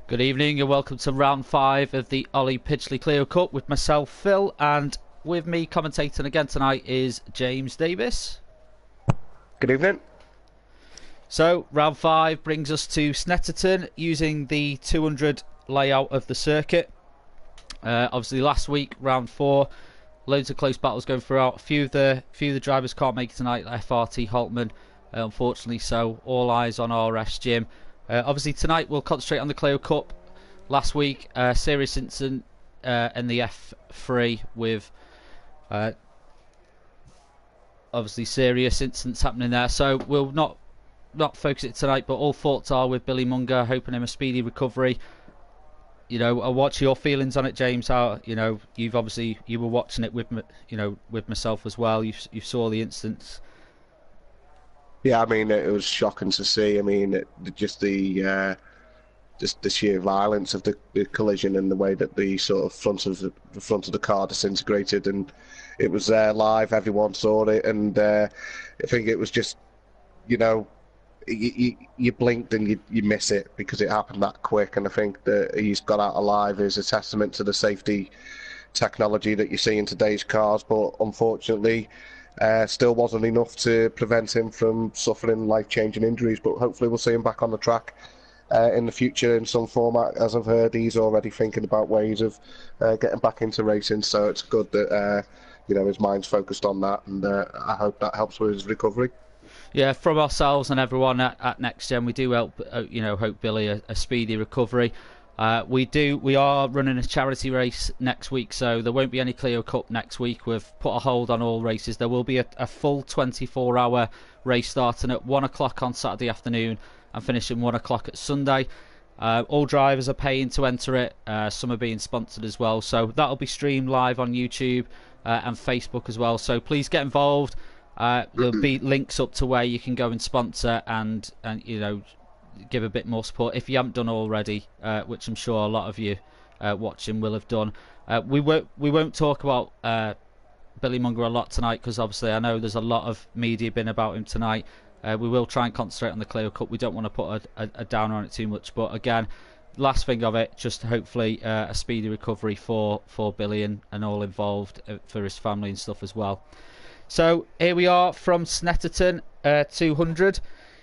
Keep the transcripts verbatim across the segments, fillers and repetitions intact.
Good evening and welcome to round five of the Ollie Pidgley Clio Cup with myself, Phil, and with me commentating again tonight is James Davis. Good evening. So, round five brings us to Snetterton using the two hundred layout of the circuit. Uh, obviously, last week, round four, loads of close battles going throughout. A few of the, few of the drivers can't make it tonight, F R T Holtman, uh, unfortunately, so all eyes on R S G E N. Uh, obviously tonight we'll concentrate on the Clio Cup. Last week, uh, serious incident uh, in the F three with uh, obviously serious incidents happening there. So we'll not not focus it tonight, but all thoughts are with Billy Munger, hoping him a speedy recovery. You know, uh, what's your feelings on it, James? How, you know, you've obviously you were watching it with me, you know, with myself as well. You you saw the incidents. Yeah, I mean, it was shocking to see. I mean, it, just the uh, just the sheer violence of the, the collision and the way that the sort of front of the, the front of the car disintegrated, and it was there live. Everyone saw it, and uh, I think it was just, you know, you, you, you blinked and you you miss it because it happened that quick. And I think that he's got out alive is a testament to the safety technology that you see in today's cars. But unfortunately, Uh, still wasn't enough to prevent him from suffering life-changing injuries, but hopefully we'll see him back on the track uh, in the future in some format. As I've heard, he's already thinking about ways of uh, getting back into racing, so it's good that uh, you know his mind's focused on that, and uh, I hope that helps with his recovery. Yeah, from ourselves and everyone at, at NXTGEN, we do help, uh, you know, hope Billy a, a speedy recovery. Uh, we do. We are running a charity race next week, so there won't be any Clio Cup next week. We've put a hold on all races. There will be a, a full twenty-four hour race starting at one o'clock on Saturday afternoon and finishing one o'clock at Sunday. Uh, all drivers are paying to enter it. Uh, some are being sponsored as well, so that'll be streamed live on YouTube uh, and Facebook as well. So please get involved. Uh, there'll be links up to where you can go and sponsor and and you know. give a bit more support if you haven't done already, uh, which I'm sure a lot of you uh, watching will have done. Uh, we won't we won't talk about uh, Billy Munger a lot tonight because obviously I know there's a lot of media been about him tonight. Uh, we will try and concentrate on the Clio Cup. We don't want to put a, a, a downer on it too much, but again, last thing of it, just hopefully uh, a speedy recovery for for Billy and, and all involved, uh, for his family and stuff as well. So here we are from Snetterton uh, two hundred.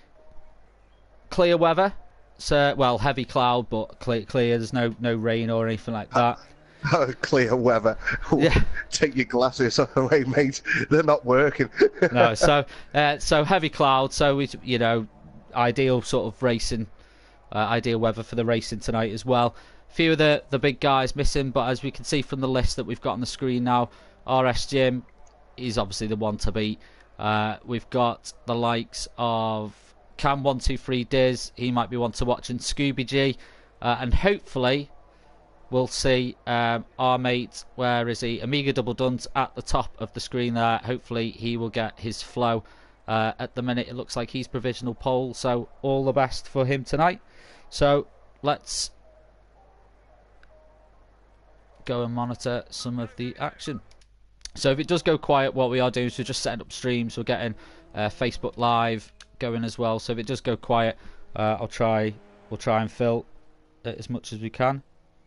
Clear weather, so well, heavy cloud, but clear. clear there's no no rain or anything like that. Clear weather. Yeah. Take your glasses away, mate. They're not working. No, so uh, so heavy cloud. So we, you know, ideal sort of racing, uh, ideal weather for the racing tonight as well. A few of the the big guys missing, but as we can see from the list that we've got on the screen now, R S G E N is obviously the one to beat. Uh, we've got the likes of Cam one two three Diz, he might be one to watch, and Scooby G, uh, and hopefully we'll see um, our mate, where is he, Amiga Double Duns at the top of the screen there. Hopefully he will get his flow. Uh, at the minute it looks like he's provisional pole, so all the best for him tonight. So let's go and monitor some of the action. So if it does go quiet, what we are doing is we're just setting up streams. We're getting uh, Facebook Live going as well, so if it does go quiet, uh, I'll try we'll try and fill it as much as we can.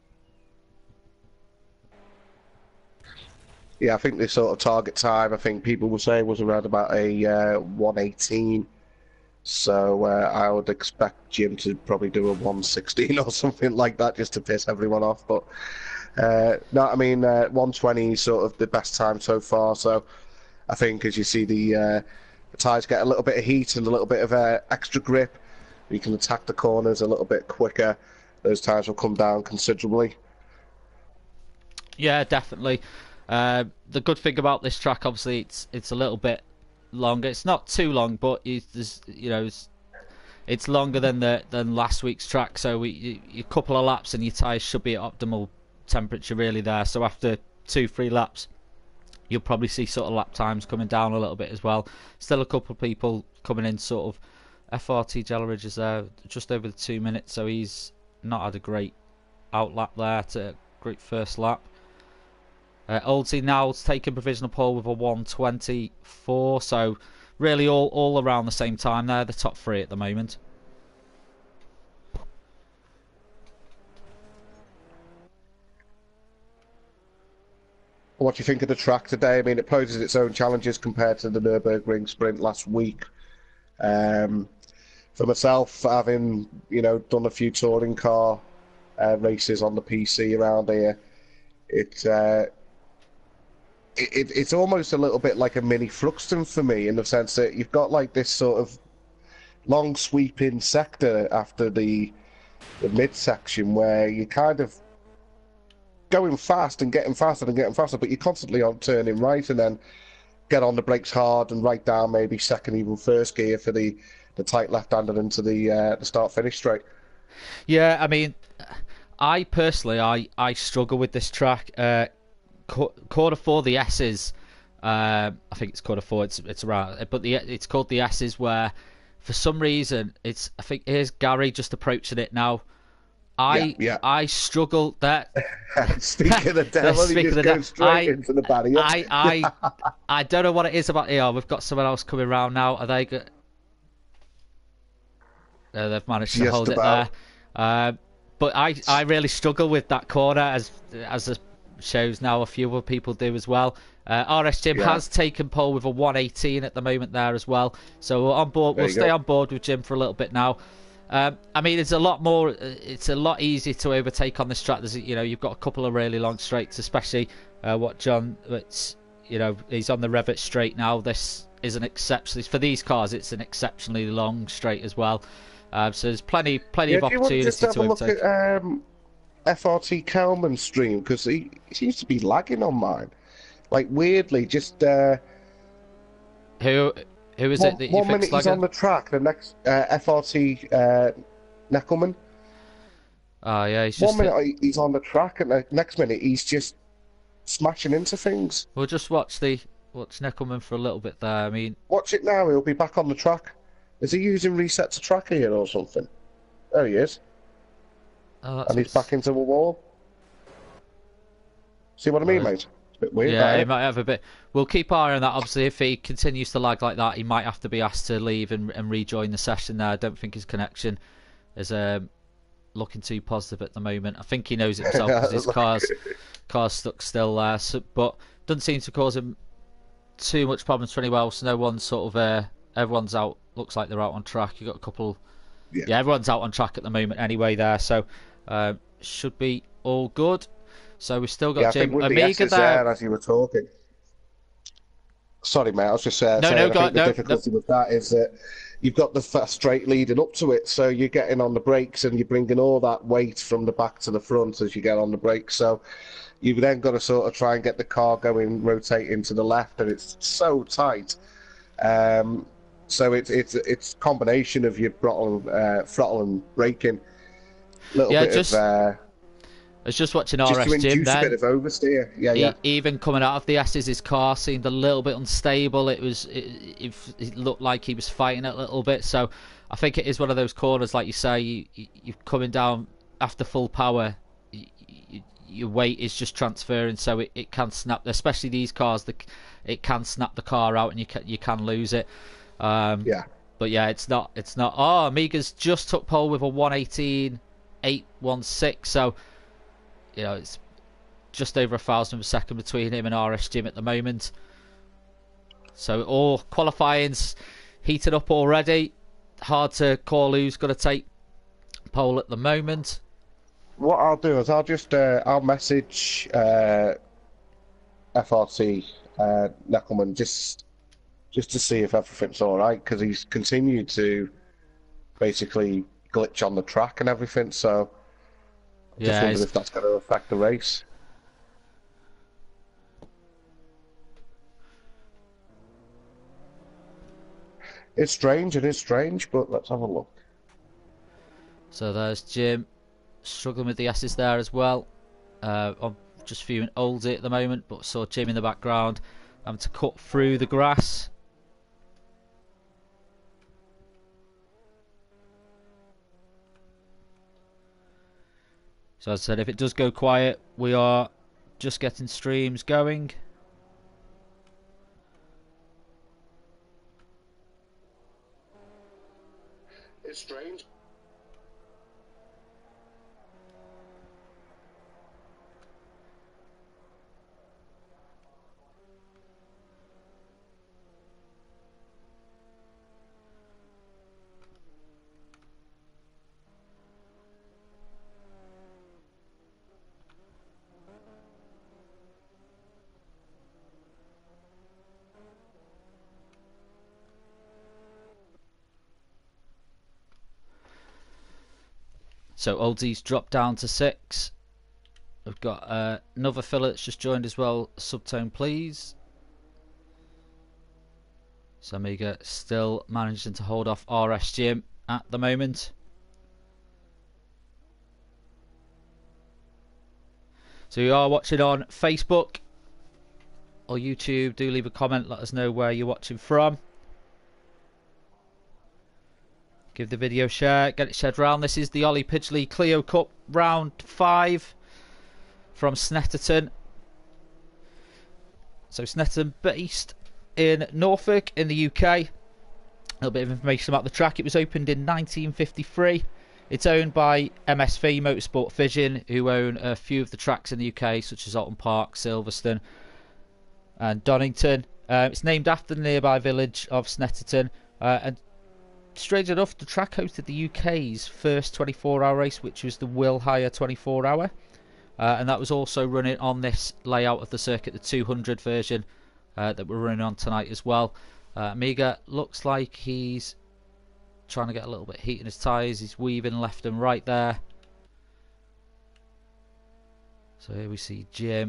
Yeah, I think the sort of target time, I think people will say, was around about a uh, one eighteen. So uh, I would expect Jim to probably do a one sixteen or something like that, just to piss everyone off. But uh, no, I mean, uh, one twenty is sort of the best time so far. So I think as you see the uh, the tyres get a little bit of heat and a little bit of uh, extra grip, you can attack the corners a little bit quicker. Those tyres will come down considerably. Yeah, definitely. Uh, the good thing about this track, obviously, it's it's a little bit longer. It's not too long, but it's, you know, it's, it's longer than the than last week's track. So we you, a couple of laps and your tyres should be at optimal temperature really there. So after two, three laps, you'll probably see sort of lap times coming down a little bit as well. Still a couple of people coming in sort of. F R T Jelleridge is there just over the two minutes, so he's not had a great outlap there to great first lap. Uh, Ollie now's taken provisional pole with a one twenty-four, so really all, all around the same time there, the top three at the moment. what do you think of the track today? I mean, it poses its own challenges compared to the Nürburgring Sprint last week. Um, for myself, having you know done a few touring car uh, races on the P C around here, it, uh, it it's almost a little bit like a mini Thruxton for me, in the sense that you've got like this sort of long sweeping sector after the the midsection where you kind of going fast and getting faster and getting faster, but you're constantly on turning right, and then get on the brakes hard and right down maybe second, even first gear for the, the tight left-hander into the uh, the start-finish straight. Yeah, I mean, I personally, I, I struggle with this track. Uh, quarter four, the S's, uh, I think it's quarter four, it's it's around, but the it's called the S's, where for some reason, it's, I think, here's Gary just approaching it now. I yeah, yeah. I struggle that. Speaking of the devil, he just goes straight I, into the barrier. I I I don't know what it is about here. We've got someone else coming around now. Are they good? Uh, they've managed to just hold about. it there. Uh, but I I really struggle with that corner, as as the shows now. A few other people do as well. Uh, R S Jim yeah. has taken pole with a one eighteen at the moment there as well. So we're on board. There we'll stay go. on board with Jim for a little bit now. Um, I mean, it's a lot more. It's a lot easier to overtake on this track. There's, you know, you've got a couple of really long straights, especially uh, what John. It's, you know, he's on the Revit straight now. This is an exceptionally for these cars. It's an exceptionally long straight as well. Uh, so there's plenty, plenty yeah, of opportunity to overtake. Do you want to just have a look at um, F R T Kelman's stream, because he, he seems to be lagging on mine. Like weirdly, just uh, who. Who is one, it that you One minute he's on the track, the next uh, F R T uh, Neckelman. Oh yeah, he's just one minute hit... he's on the track, and the next minute he's just smashing into things. We'll just watch the watch Neckelman for a little bit there. I mean, watch it now. He'll be back on the track. Is he using reset to track here or something? There he is. Oh, and he's back into a wall. See what I mean, oh, mate? It's a bit weird. Yeah, that, he eh? might have a bit. We'll keep our eye on that. Obviously, if he continues to lag like that, he might have to be asked to leave and, and rejoin the session there. I don't think his connection is um, looking too positive at the moment. I think he knows it himself because his car's, car's stuck still there. So, but doesn't seem to cause him too much problems for anyone else. No one's sort of... Uh, everyone's out. Looks like they're out on track. You've got a couple... Yeah. yeah, everyone's out on track at the moment anyway there. So, uh, should be all good. So we've still got yeah, Jim the Amiga there. there as you were talking. Sorry, mate. I was just uh, no, saying. No, I go, think the no, difficulty no. with that is that you've got the fast straight leading up to it, so you're getting on the brakes and you're bringing all that weight from the back to the front as you get on the brakes. So you've then got to sort of try and get the car going, rotating to the left, and it's so tight. Um, so it's it's it's a combination of your throttle, uh, throttle and braking. A little yeah, bit just... of. Uh, I was just watching just R S to Jim then. A bit of oversteer. Yeah, he, yeah. Even coming out of the S's, his car seemed a little bit unstable. It was, it, it, it looked like he was fighting it a little bit. So I think it is one of those corners, like you say, you, you, you're coming down after full power. You, you, your weight is just transferring, so it, it can snap. Especially these cars, the, it can snap the car out, and you can you can lose it. Um, yeah. But yeah, it's not it's not. Oh, Amiga's just took pole with a one eighteen eight one six. So. You know, it's just over a thousand of a second between him and R S Jim at the moment. So all qualifying's heated up already. Hard to call who's going to take pole at the moment. What I'll do is I'll just uh, I'll message uh, F R T uh, Neckelman just just to see if everything's all right, because he's continued to basically glitch on the track and everything. So. Just yeah, wondered if that's going to affect the race. It's strange, it is strange, but let's have a look. So there's Jim struggling with the S's there as well. Uh, I'm just viewing Oldie at the moment, but saw Jim in the background having to cut through the grass. So as I said, if it does go quiet, we are just getting streams going. It's strange. So Oldie's dropped down to six. We've got uh, another fella that's just joined as well. Subtone, please. So Amiga still managing to hold off R S G M at the moment. So you are watching on Facebook or YouTube. Do leave a comment. Let us know where you're watching from. Give the video a share. Get it shared round. This is the Ollie Pidgley Clio Cup round five from Snetterton. So Snetterton based in Norfolk in the U K. A little bit of information about the track. It was opened in nineteen fifty-three. It's owned by M S V Motorsport Vision, who own a few of the tracks in the U K, such as Alton Park, Silverstone and Donington. Uh, it's named after the nearby village of Snetterton. Uh, and strange enough, the track hosted the U K's first twenty-four hour race, which was the Will Hire twenty-four hour. Uh, and that was also running on this layout of the circuit, the two hundred version uh, that we're running on tonight as well. Uh, Amiga looks like he's trying to get a little bit of heat in his tyres. He's weaving left and right there. So here we see Jim.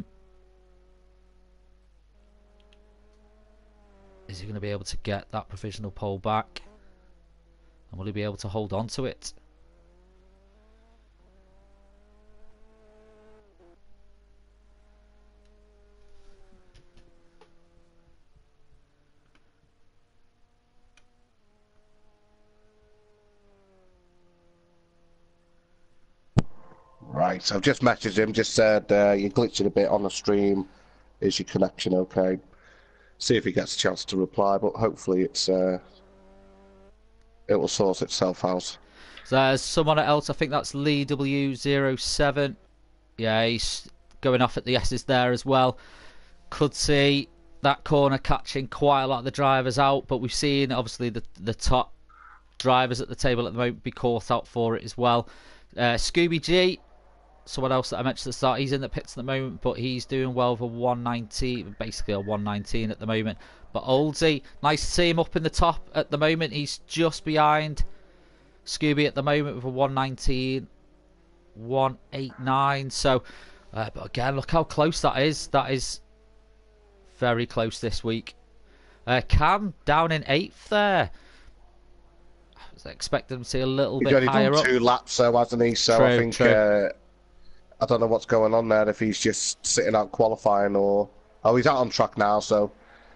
Is he going to be able to get that provisional pole back? And will he be able to hold on to it? Right, so I've just messaged him, just said uh, you're glitching a bit on the stream. Is your connection okay? See if he gets a chance to reply, but hopefully it's uh, it will sort itself out. So there's someone else, I think that's Lee W zero seven. Yeah, he's going off at the S's there as well. Could see that corner catching quite a lot of the drivers out, but we've seen obviously the, the top drivers at the table at the moment be caught out for it as well. Uh, Scooby G, someone else that I mentioned at the start, he's in the pits at the moment, but he's doing well for one nineteen, basically a one nineteen at the moment. But Oldie, nice to see him up in the top at the moment. He's just behind Scooby at the moment with a one nineteen, one eighty-nine. So, uh, but again, look how close that is. That is very close this week. Uh, Cam down in eighth there. I was expecting to see a little He's bit only higher done up. two laps, so hasn't he? So True, I think uh, I don't know what's going on there. If he's just sitting out qualifying, or oh, he's out on track now. So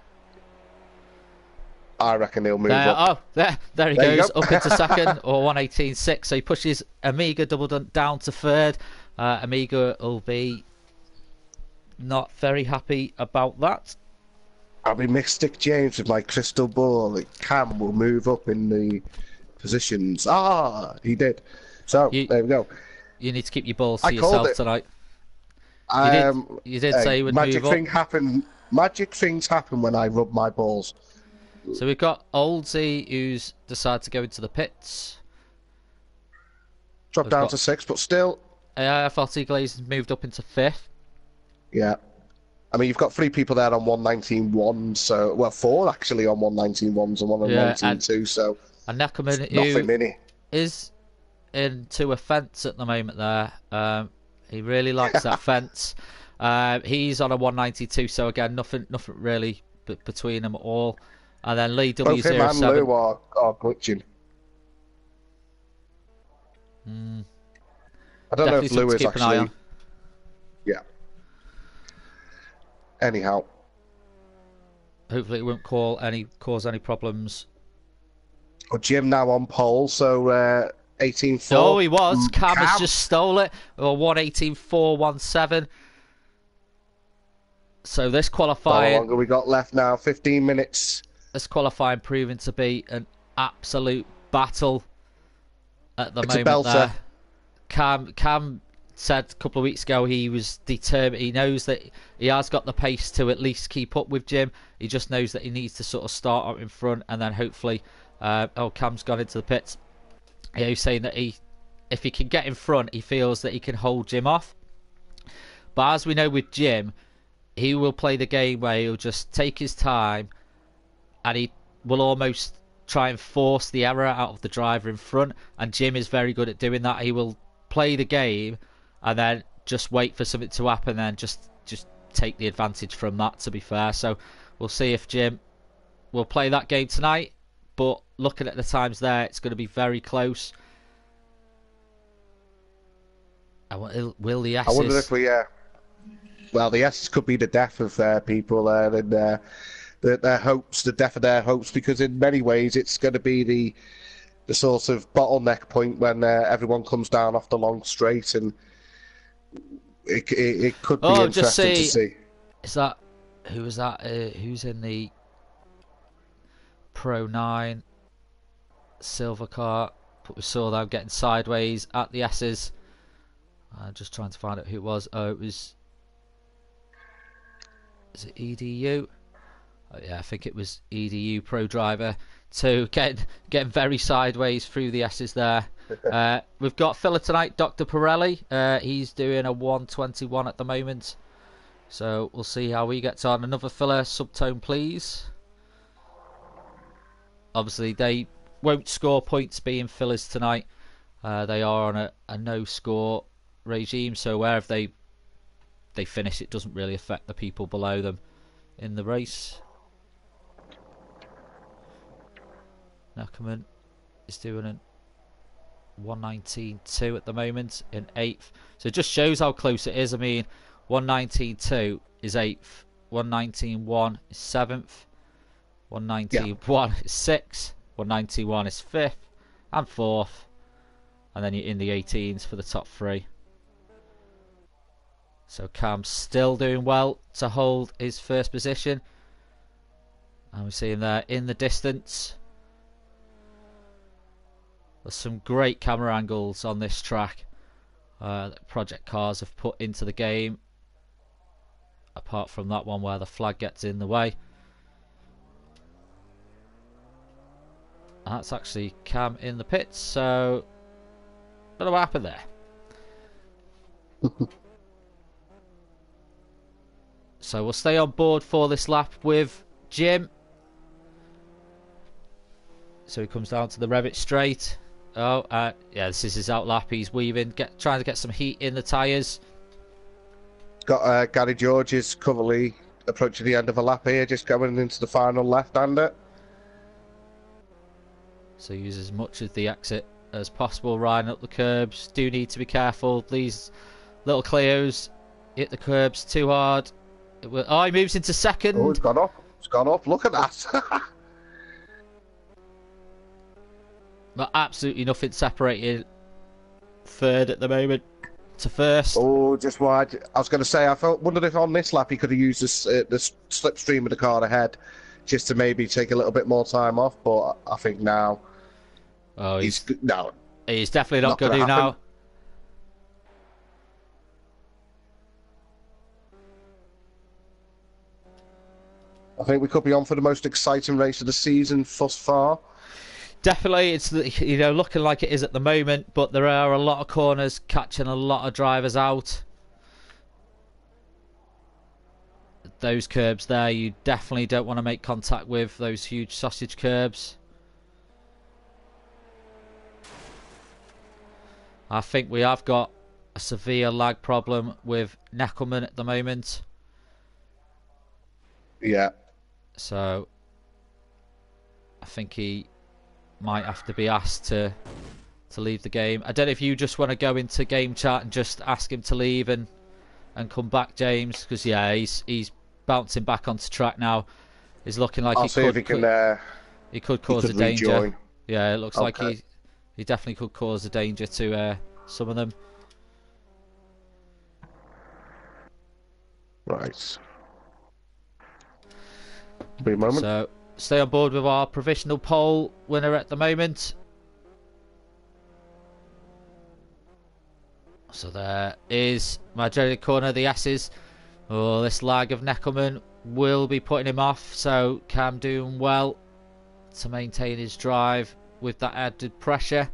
I reckon he'll move There, up. oh, there, there he There you goes, go. up into second, or one eighteen point six. So he pushes Amiga double down to third. Uh, Amiga will be not very happy about that. I'll be Mystic James with my crystal ball. Cam will move up in the positions. Ah, he did. So You- there we go. You need to keep your balls to I called yourself it. tonight. You did, Um, you did hey, say you would magic move thing up. happen. Magic things happen when I rub my balls. So we've got Oldie, who's decided to go into the pits. Drop We've down got- to six, but still, Uh, Fatty Glaze has moved up into fifth. yeah. I mean, you've got three people there on one nineteen one, so well, four actually on one nineteen ones and one on Yeah, nineteen two. So And Neckerman, it's who nothing mini. is into a fence at the moment there. Um, he really likes that fence. Uh, he's on a one ninety-two, so again, nothing nothing really b between them all. And then Lee W Both him zero and seven. Lou are, are glitching. Mm, I don't know definitely if something Lou to is keep an eye actually. on. Yeah. Anyhow, Hopefully it won't call any cause any problems. well, Jim now on pole, so uh, eighteen four. Oh, he was. Mm, Cam, has Cam. just stole it. Or one eighteen four one seven. So this How qualifying, long have we got left now? fifteen minutes. this qualifying proving to be an absolute battle at the It's a moment belter. there. Cam, Cam said a couple of weeks ago he was determined. He knows that he has got the pace to at least keep up with Jim. He just knows that he needs to sort of start out in front and then hopefully. Uh, oh, Cam's gone into the pits. Yeah, he's saying that he, if he can get in front, he feels that he can hold Jim off. But as we know with Jim, he will play the game where he'll just take his time and he will almost try and force the error out of the driver in front. And Jim is very good at doing that. He will play the game and then just wait for something to happen, and then just just take the advantage from that, to be fair. So we'll see if Jim will play that game tonight, but looking at the times there, it's going to be very close. Will, will the S's... I wonder if we, uh, well, the S's could be the death of uh, people there, and uh, their, their hopes, the death of their hopes, because in many ways it's going to be the the sort of bottleneck point when uh, everyone comes down off the long straight, and it, it, it could be oh, interesting just see, to see. Is that, who was that, uh, who's in the Pro nine silver car? But we saw them getting sideways at the S's. I'm just trying to find out who it was. Oh, it was, is it E D U? Oh, yeah, I think it was E D U Pro Driver two, getting getting very sideways through the S's there. uh, we've got filler tonight, Doctor Pirelli. Uh, he's doing a one twenty-one at the moment, so we'll see how he gets on. Another filler, Subtone, please. Obviously, they won't score points being fillers tonight. Uh, they are on a, a no-score regime, so wherever they they finish, it doesn't really affect the people below them in the race. Neckerman is doing a one nineteen point two at the moment in eighth, so it just shows how close it is. I mean, one nineteen point two is eighth, one nineteen point one is seventh, one nineteen point one yeah. is sixth, one nineteen point one is fifth and fourth, and then you're in the eighteens for the top three. So Cam's still doing well to hold his first position, and we see him there in the distance. There's some great camera angles on this track uh, that Project Cars have put into the game, apart from that one where the flag gets in the way. And that's actually Cam in the pits, so I don't know what happened there. So we'll stay on board for this lap with Jim. So he comes down to the Revit straight. Oh, uh, yeah, this is his out lap. He's weaving, get, trying to get some heat in the tyres. Got uh, Gary George's currently approaching the end of a lap here, just going into the final left-hander. So use as much of the exit as possible, riding up the curbs. Do need to be careful. These little Clios hit the curbs too hard. It will, oh, he moves into second. Oh, it's gone up. It's gone up. Look at that. But absolutely nothing separated third at the moment to first. Oh, just wide. I was going to say, I felt wondered if on this lap he could have used this, uh, the slipstream of the car ahead just to maybe take a little bit more time off, but I think now oh, he's, he's no, he's definitely not, not going to do happen. now. I think we could be on for the most exciting race of the season thus far. Definitely, it's, you know, looking like it is at the moment, but there are a lot of corners catching a lot of drivers out. Those curbs there, you definitely don't want to make contact with those huge sausage curbs. I think we have got a severe lag problem with Neckelman at the moment. Yeah. So I think he might have to be asked to to leave the game. I don't know if you just want to go into game chat and just ask him to leave and and come back, James, because yeah, he's he's bouncing back onto track now. He's looking like I'll he see could if he can. Uh, he could cause he could a danger. rejoin. Yeah, it looks okay. like he he definitely could cause a danger to uh, some of them. Right. Be a moment. So stay on board with our provisional pole winner at the moment. So there is Marjorie corner, the S's. Oh, this lag of Neckelman will be putting him off. So Cam doing well to maintain his drive with that added pressure.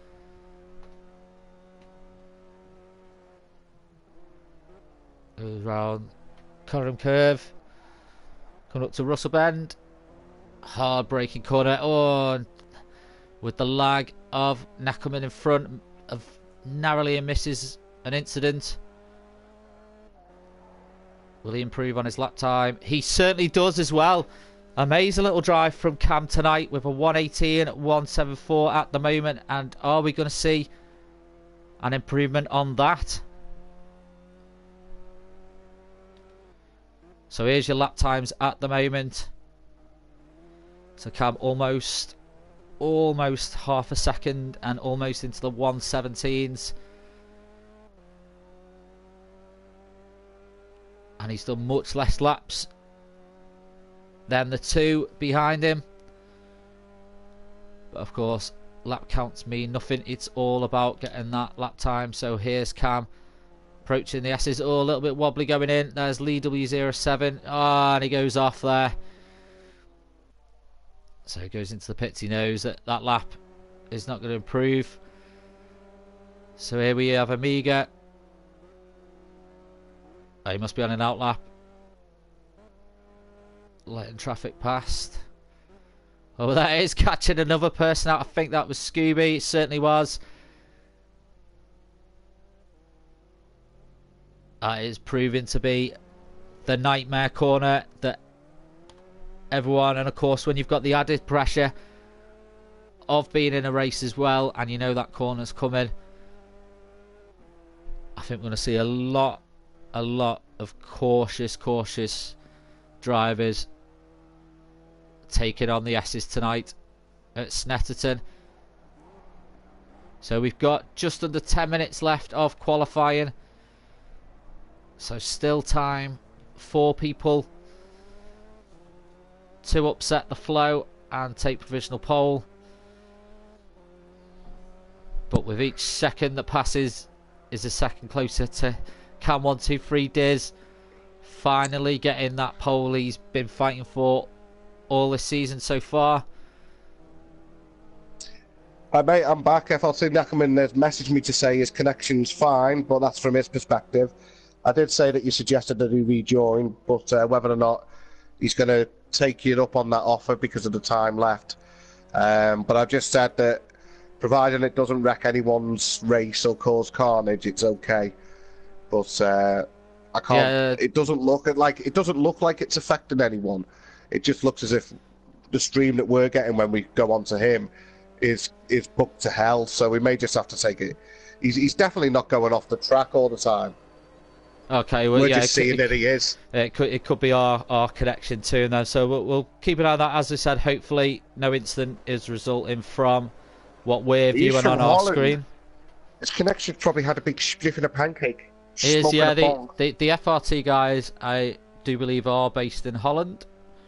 Goes round Curran curve. Coming up to Russell Bend. Hard braking corner. Oh, with the lag of Neckelman in front of narrowly misses an incident. Will he improve on his lap time? He certainly does as well. Amazing little drive from Cam tonight with a one eighteen one seventy-four at the moment. And are we going to see an improvement on that? So here's your lap times at the moment. So Cam almost, almost half a second and almost into the one seventeens. And he's done much less laps than the two behind him. But of course, lap counts mean nothing. It's all about getting that lap time. So here's Cam approaching the S's. Oh, a little bit wobbly going in. There's Lee W zero seven. Ah, oh, and he goes off there. So he goes into the pits. He knows that that lap is not going to improve. So here we have Amiga. Oh, he must be on an out lap. Letting traffic past. Oh, that is catching another person out. I think that was Scooby. It certainly was. That is proving to be the nightmare corner that everyone, and of course when you've got the added pressure of being in a race as well, and you know that corner's coming, I think we're going to see a lot a lot of cautious cautious drivers taking on the S's tonight at Snetterton. So we've got just under ten minutes left of qualifying, so still time for people to upset the flow and take provisional pole. But with each second that passes is a second closer to Cam one two three Diz finally getting that pole he's been fighting for all this season so far. Hi mate, I'm back. F L C Neckerman has messaged me to say his connection's fine, but that's from his perspective. I did say that you suggested that he rejoin, but uh, whether or not he's going to take you up on that offer because of the time left. Um, but I've just said that providing it doesn't wreck anyone's race or cause carnage, it's okay. But uh, I can't. Yeah. It doesn't look like it doesn't look like it's affecting anyone. It just looks as if the stream that we're getting when we go on to him is is booked to hell. So we may just have to take it. He's he's definitely not going off the track all the time. Okay, well, we're yeah, just it, seeing it, that he is. It could it could be our our connection too, and then so we'll, we'll keep an eye on that. As I said, hopefully no incident is resulting from what we're He's viewing on our Holland. screen. His connection probably had a big spliff in a pancake. It is, yeah. The, the the F R T guys, I do believe, are based in Holland.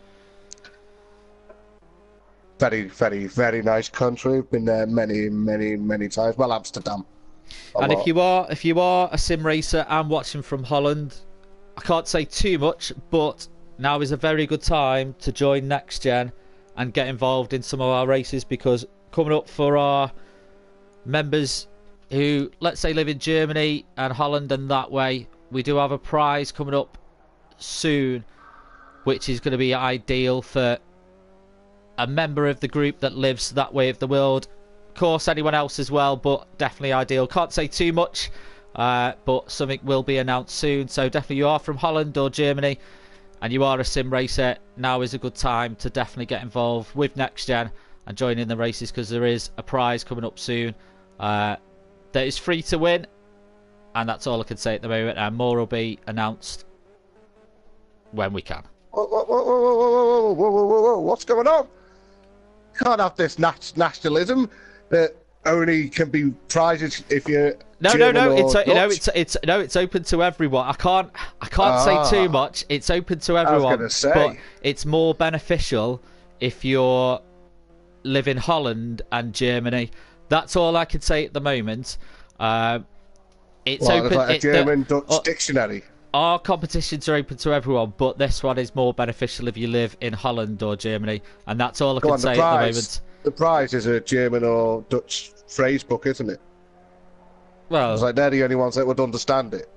Very, very, very nice country. Been there many, many, many times. Well, Amsterdam. And lot. if you are if you are a sim racer and watching from Holland, I can't say too much, but now is a very good time to join NXTGEN and get involved in some of our races, because coming up for our members who, let's say, live in Germany and Holland and that way, we do have a prize coming up soon, which is going to be ideal for a member of the group that lives that way of the world. Of course, anyone else as well, but definitely ideal. Can't say too much, uh, but something will be announced soon. So definitely, you are from Holland or Germany and you are a sim racer, now is a good time to definitely get involved with NXTGEN and join in the races, because there is a prize coming up soon uh, that is free to win, and that's all I can say at the moment, and more will be announced when we can. Whoa, whoa, whoa, whoa, whoa, whoa, whoa, whoa, whoa, whoa. What's going on? Can't have this nat nationalism that only can be prizes if you're no German no no or it's Dutch. you know it's it's no it's open to everyone. I can't I can't ah, say too much. It's open to everyone, I was gonna say. But it's more beneficial if you're live in Holland and Germany. That's all I can say at the moment. Uh, it's well, open. like a it, German the, Dutch uh, dictionary. Our competitions are open to everyone, but this one is more beneficial if you live in Holland or Germany, and that's all I Go can on, say the at the prize, moment. The prize is a German or Dutch phrase book, isn't it? Well, it's like they're the only ones that would understand it.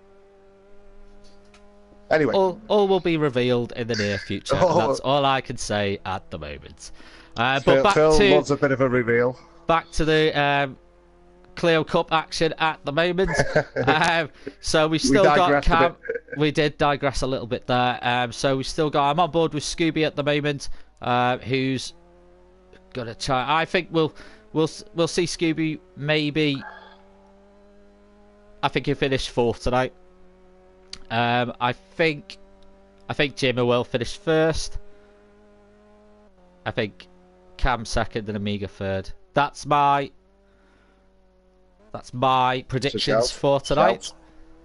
Anyway, all, all will be revealed in the near future. Oh. And that's all I can say at the moment. Uh, but Phil, back Phil to loves a bit of a reveal. Back to the um, Clio Cup action at the moment. um, so we've still we got Cam. A We did digress a little bit there. Um, so we've still got. I'm on board with Scooby at the moment, uh, who's got a try. I think we'll we'll we'll see Scooby maybe. I think he'll finish fourth tonight. Um, I think I think Jimmy will finish first. I think Cam second and Amiga third. That's my that's my predictions so for tonight. Shout.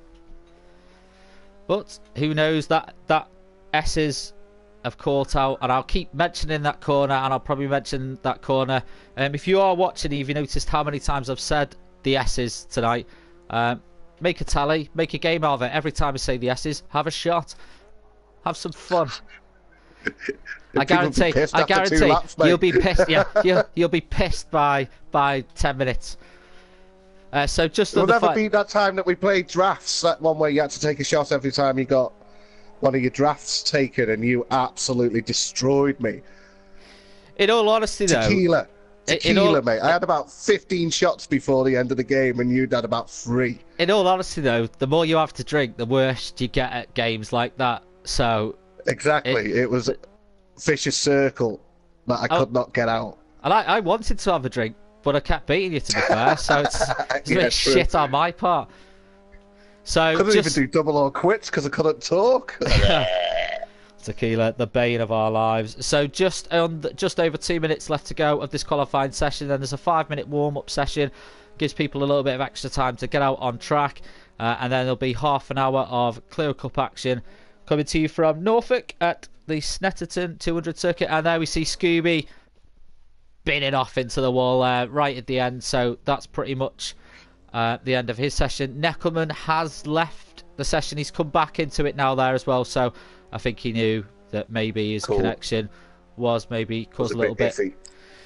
But who knows, that that S's have caught out, and I'll keep mentioning that corner, and I'll probably mention that corner. Um, if you are watching, if you noticed how many times I've said the S's tonight, um, make a tally, make a game out of it. Every time I say the S's, have a shot, have some fun. I guarantee, I guarantee laps, you'll be pissed. Yeah, you'll you'll be pissed by by ten minutes. Uh, so just It'll never fi- be that time that we played drafts. That one where you had to take a shot every time you got one of your drafts taken, and you absolutely destroyed me. In all honesty, though, tequila, tequila, all, mate. I had about fifteen shots before the end of the game, and you'd had about three. In all honesty, though, the more you have to drink, the worse you get at games like that. So exactly, it, it was a vicious circle that I could oh, not get out. And I, I wanted to have a drink, but I kept beating you, to be fair. So it's, it's yeah, a bit true. shit on my part. So couldn't just... even do double or quits because I couldn't talk. Tequila, the bane of our lives. So just on the, just over two minutes left to go of this qualifying session. Then there's a five-minute warm-up session. Gives people a little bit of extra time to get out on track, uh, and then there'll be half an hour of Clio Cup action coming to you from Norfolk at the Snetterton two hundred circuit. And there we see Scooby binning off into the wall uh, right at the end. So that's pretty much uh, the end of his session. Neckelman has left the session. He's come back into it now there as well. So I think he knew that maybe his cool. connection was maybe caused a, a little bit. bit.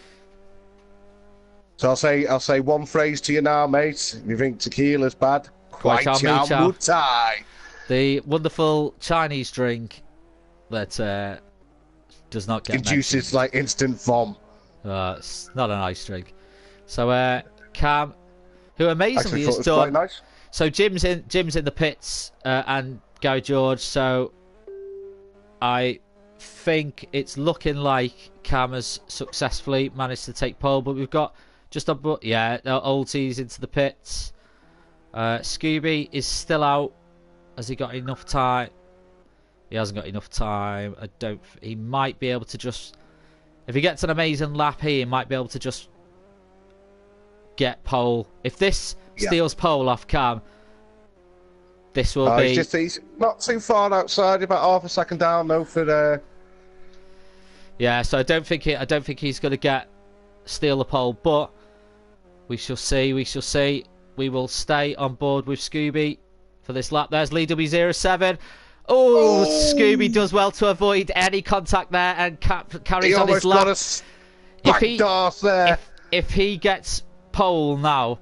So I'll say I'll say one phrase to you now, mate. If you think tequila's bad, quite mutai. The wonderful Chinese drink that uh, does not get induces mentioned. Like instant vom. Uh, it's not a nice drink. So uh, Cam, who amazingly has done. Nice. So Jim's in Jim's in the pits uh, and Gary George. So I think it's looking like Cam has successfully managed to take pole, but we've got just a yeah, Oltie's into the pits. Uh, Scooby is still out. Has he got enough time? He hasn't got enough time. I don't. He might be able to just. If he gets an amazing lap here, he might be able to just get pole. If this yeah. steals pole off Cam, this will oh, be. He's, just, he's not too far outside. About half a second down though for the. Yeah, so I don't think he, I don't think he's going to get steal the pole, but we shall see. We shall see. We will stay on board with Scooby for this lap. There's Lee W zero seven. Oh, oh, Scooby does well to avoid any contact there and cap carries he on his lap. Got a if he there. If, if he gets pole now,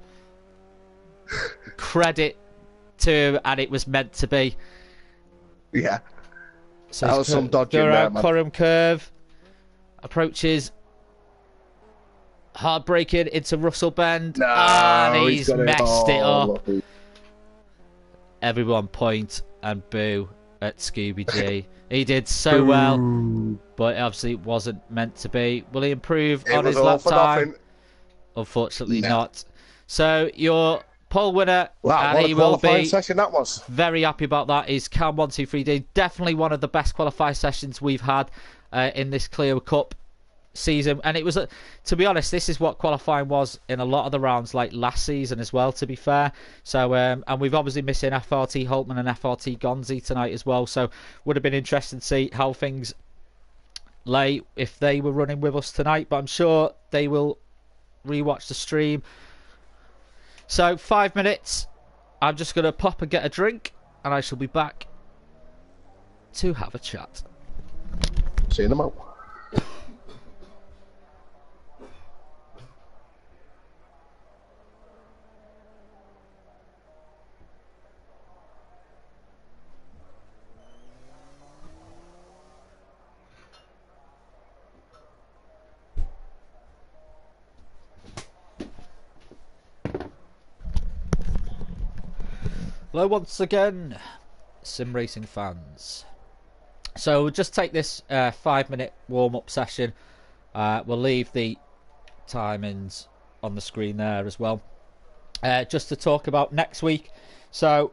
credit to him, and it was meant to be. Yeah. So that was some dodging there, man. Coram curve approaches. Hard braking into Russell Bend, no, and he's, he's messed it, it up. Lucky. Everyone point and boo at Scooby G. He did so well, but obviously it wasn't meant to be. Will he improve it on his lap time? Nothing. Unfortunately no. not. So your pole winner, wow, and what he a will be session that was. Very happy about that, is Cam one two three D. Definitely one of the best qualifying sessions we've had uh, in this Clio Cup season, and it was, uh, to be honest, this is what qualifying was in a lot of the rounds like last season as well, to be fair. So um, and we've obviously missing F R T Holtman and F R T Gonzi tonight as well, so would have been interesting to see how things lay if they were running with us tonight, but I'm sure they will rewatch the stream. So five minutes, I'm just going to pop and get a drink, and I shall be back to have a chat. See you in a moment. Hello once again, sim racing fans. So we'll just take this uh, five minute warm up session. Uh, we'll leave the timings on the screen there as well. Uh, just to talk about next week. So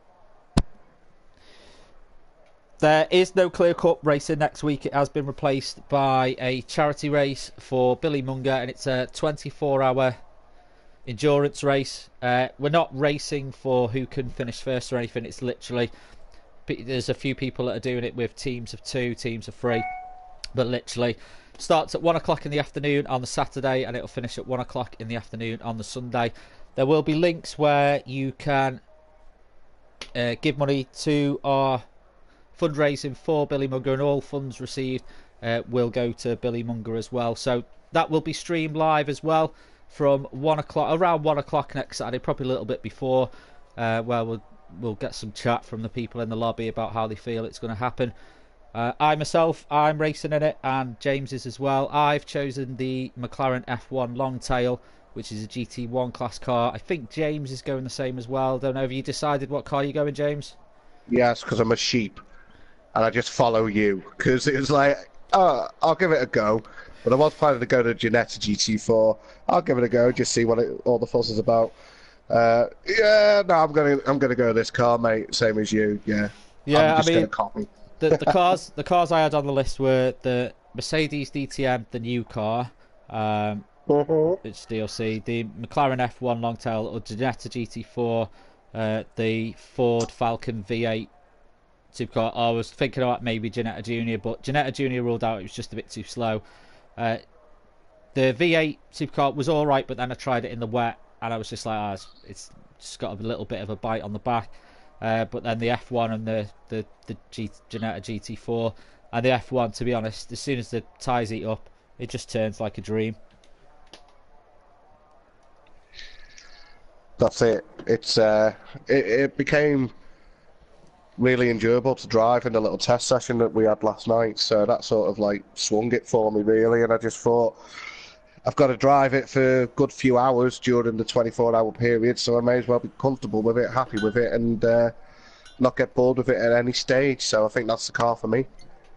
there is no Clio Cup racing next week. It has been replaced by a charity race for Billy Munger, and it's a twenty-four hour endurance race. Uh, we're not racing for who can finish first or anything. It's literally, there's a few people that are doing it with teams of two, teams of three, but literally starts at one o'clock in the afternoon on the Saturday, and it'll finish at one o'clock in the afternoon on the Sunday. There will be links where you can uh, give money to our fundraising for Billy Munger, and all funds received uh, will go to Billy Munger as well. So that will be streamed live as well from one o'clock, around one o'clock next Saturday, probably a little bit before, uh, where we'll we'll get some chat from the people in the lobby about how they feel it's going to happen. Uh, I myself, I'm racing in it, and James is as well. I've chosen the McLaren F one Longtail, which is a G T one class car. I think James is going the same as well. Don't know, have you decided what car you're going, James? Yes, because I'm a sheep, and I just follow you, because it was like, oh, I'll give it a go. But I was planning to go to Ginetta G T four. I'll give it a go, just see what it, all the fuss is about. Uh, yeah, no, I'm gonna, I'm gonna go this car, mate. Same as you. Yeah. Yeah, I'm just I mean, gonna copy. the the cars, the cars I had on the list were the Mercedes D T M, the new car. Um, Mm-hmm. It's D L C. The McLaren F one Longtail, or Ginetta G T four, uh, the Ford Falcon V eight supercar. I was thinking about maybe Ginetta Junior, but Ginetta Junior ruled out. It was just a bit too slow. Uh, the V eight supercar was all right, but then I tried it in the wet, and I was just like, oh, it's, it's just got a little bit of a bite on the back. Uh, but then the F one and the the the G, Ginetta G T four, and the F one, to be honest, as soon as the tyres heat up, it just turns like a dream. That's it. It's uh, it, it became really enjoyable to drive in the little test session that we had last night. So that sort of like swung it for me really, and I just thought I've got to drive it for a good few hours during the twenty-four hour period, so I may as well be comfortable with it, happy with it, and uh, not get bored with it at any stage. So I think that's the car for me.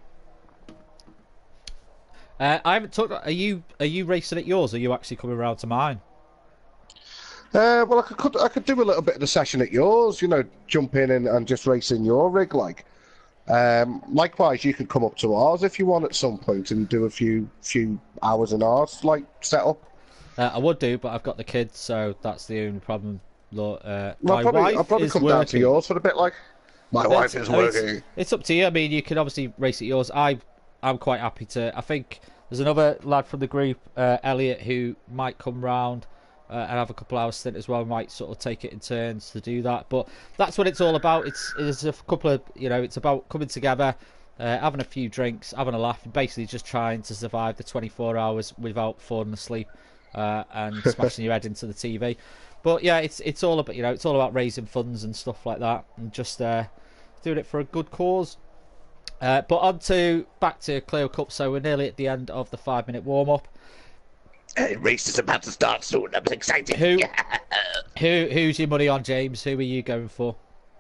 Uh, I haven't talked. Are you are you racing at yours? Or are you actually coming around to mine? Uh, well, I could I could do a little bit of the session at yours, you know, jump in and, and just race in your rig, like. Um, likewise, you could come up to ours if you want at some point and do a few few hours in ours, like setup. Uh, I would do, but I've got the kids, so that's the only problem. Look, uh, Well, my I'll probably, wife I'll probably is come working. down to yours for a bit, like. My It's- wife is I mean, it's- working. It's, up to you. I mean, you can obviously race at yours. I I'm quite happy to. I think there's another lad from the group, uh, Elliot, who might come round. Uh, and have a couple hours stint as well. Might sort of take it in turns to do that, but that's what it's all about. It's it's a couple of, you know, it's about coming together, uh, having a few drinks, having a laugh, and basically just trying to survive the twenty-four hours without falling asleep uh, and smashing your head into the T V. But yeah, it's it's all about, you know, it's all about raising funds and stuff like that, and just uh, doing it for a good cause. Uh, but on to back to Clio Cup. So we're nearly at the end of the five minute warm up. Hey, race is about to start soon. I'm excited. Who, who, who's your money on, James? Who are you going for?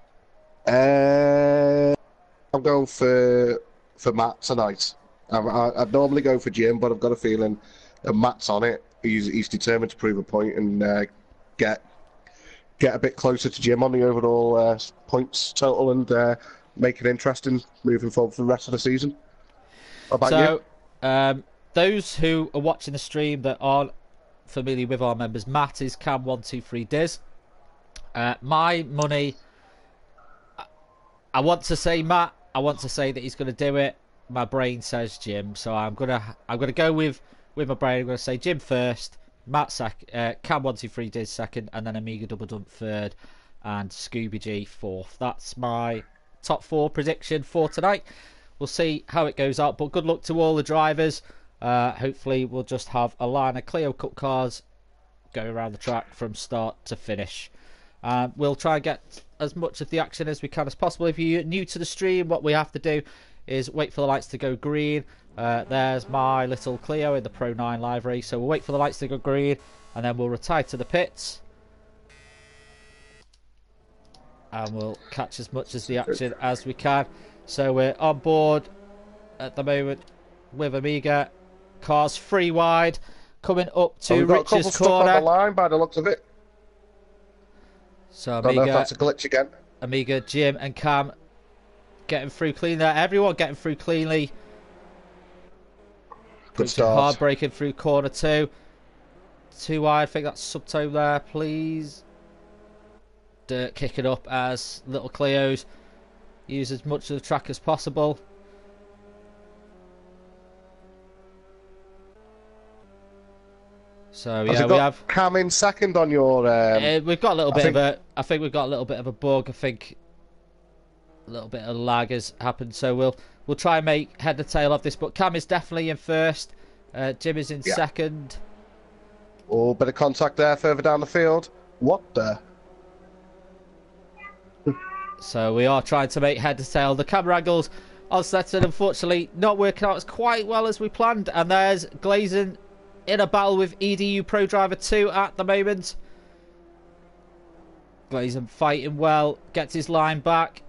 Uh, I'm going for for Matt tonight. I, I, I'd normally go for Jim, but I've got a feeling that Matt's on it. He's he's determined to prove a point and uh, get get a bit closer to Jim on the overall uh, points total and uh, make it interesting moving forward for the rest of the season. What about so, you? Um, those who are watching the stream that aren't familiar with our members, Matt is Cam one two three Diz. Uh, my money, I want to say Matt. I want to say that he's going to do it. My brain says Jim, so I'm gonna I'm gonna go with with my brain. I'm gonna say Jim first, Matt sec, uh, Cam one two three Diz second, and then Amiga Double Dump third, and Scooby G fourth. That's my top four prediction for tonight. We'll see how it goes out, but good luck to all the drivers. Uh, hopefully we'll just have a line of Clio Cup cars go around the track from start to finish. Uh, we'll try and get as much of the action as we can as possible. If you're new to the stream, what we have to do is wait for the lights to go green. Uh, there's my little Clio in the Pro nine livery, so we'll wait for the lights to go green and then we'll retire to the pits. and we'll catch as much as the action as we can. So we're on board at the moment with Amiga. Cars free wide, coming up to oh, we've got Rich's a couple stuck corner. on the line by the looks of it. So Amiga, don't know if that's a glitch again. Amiga, Jim, and Cam getting through clean there. Everyone getting through cleanly. Good start. Hard braking through corner two. Too wide. I think that's subtone there, please. Dirt kicking up as little Clios use as much of the track as possible. So Has yeah, it got we have Cam in second on your. Um, uh, we've got a little I bit think... of a. I think we've got a little bit of a bug. I think a little bit of lag has happened. So we'll we'll try and make head and tail of this. But Cam is definitely in first. Uh, Jim is in yeah. second. Oh, bit of contact there further down the field. What the? So we are trying to make head to tail. The camera angles on Stetson, unfortunately, not working out as quite well as we planned. And there's Glazon in a battle with E D U Pro Driver two at the moment. Glazon fighting well, gets his line back.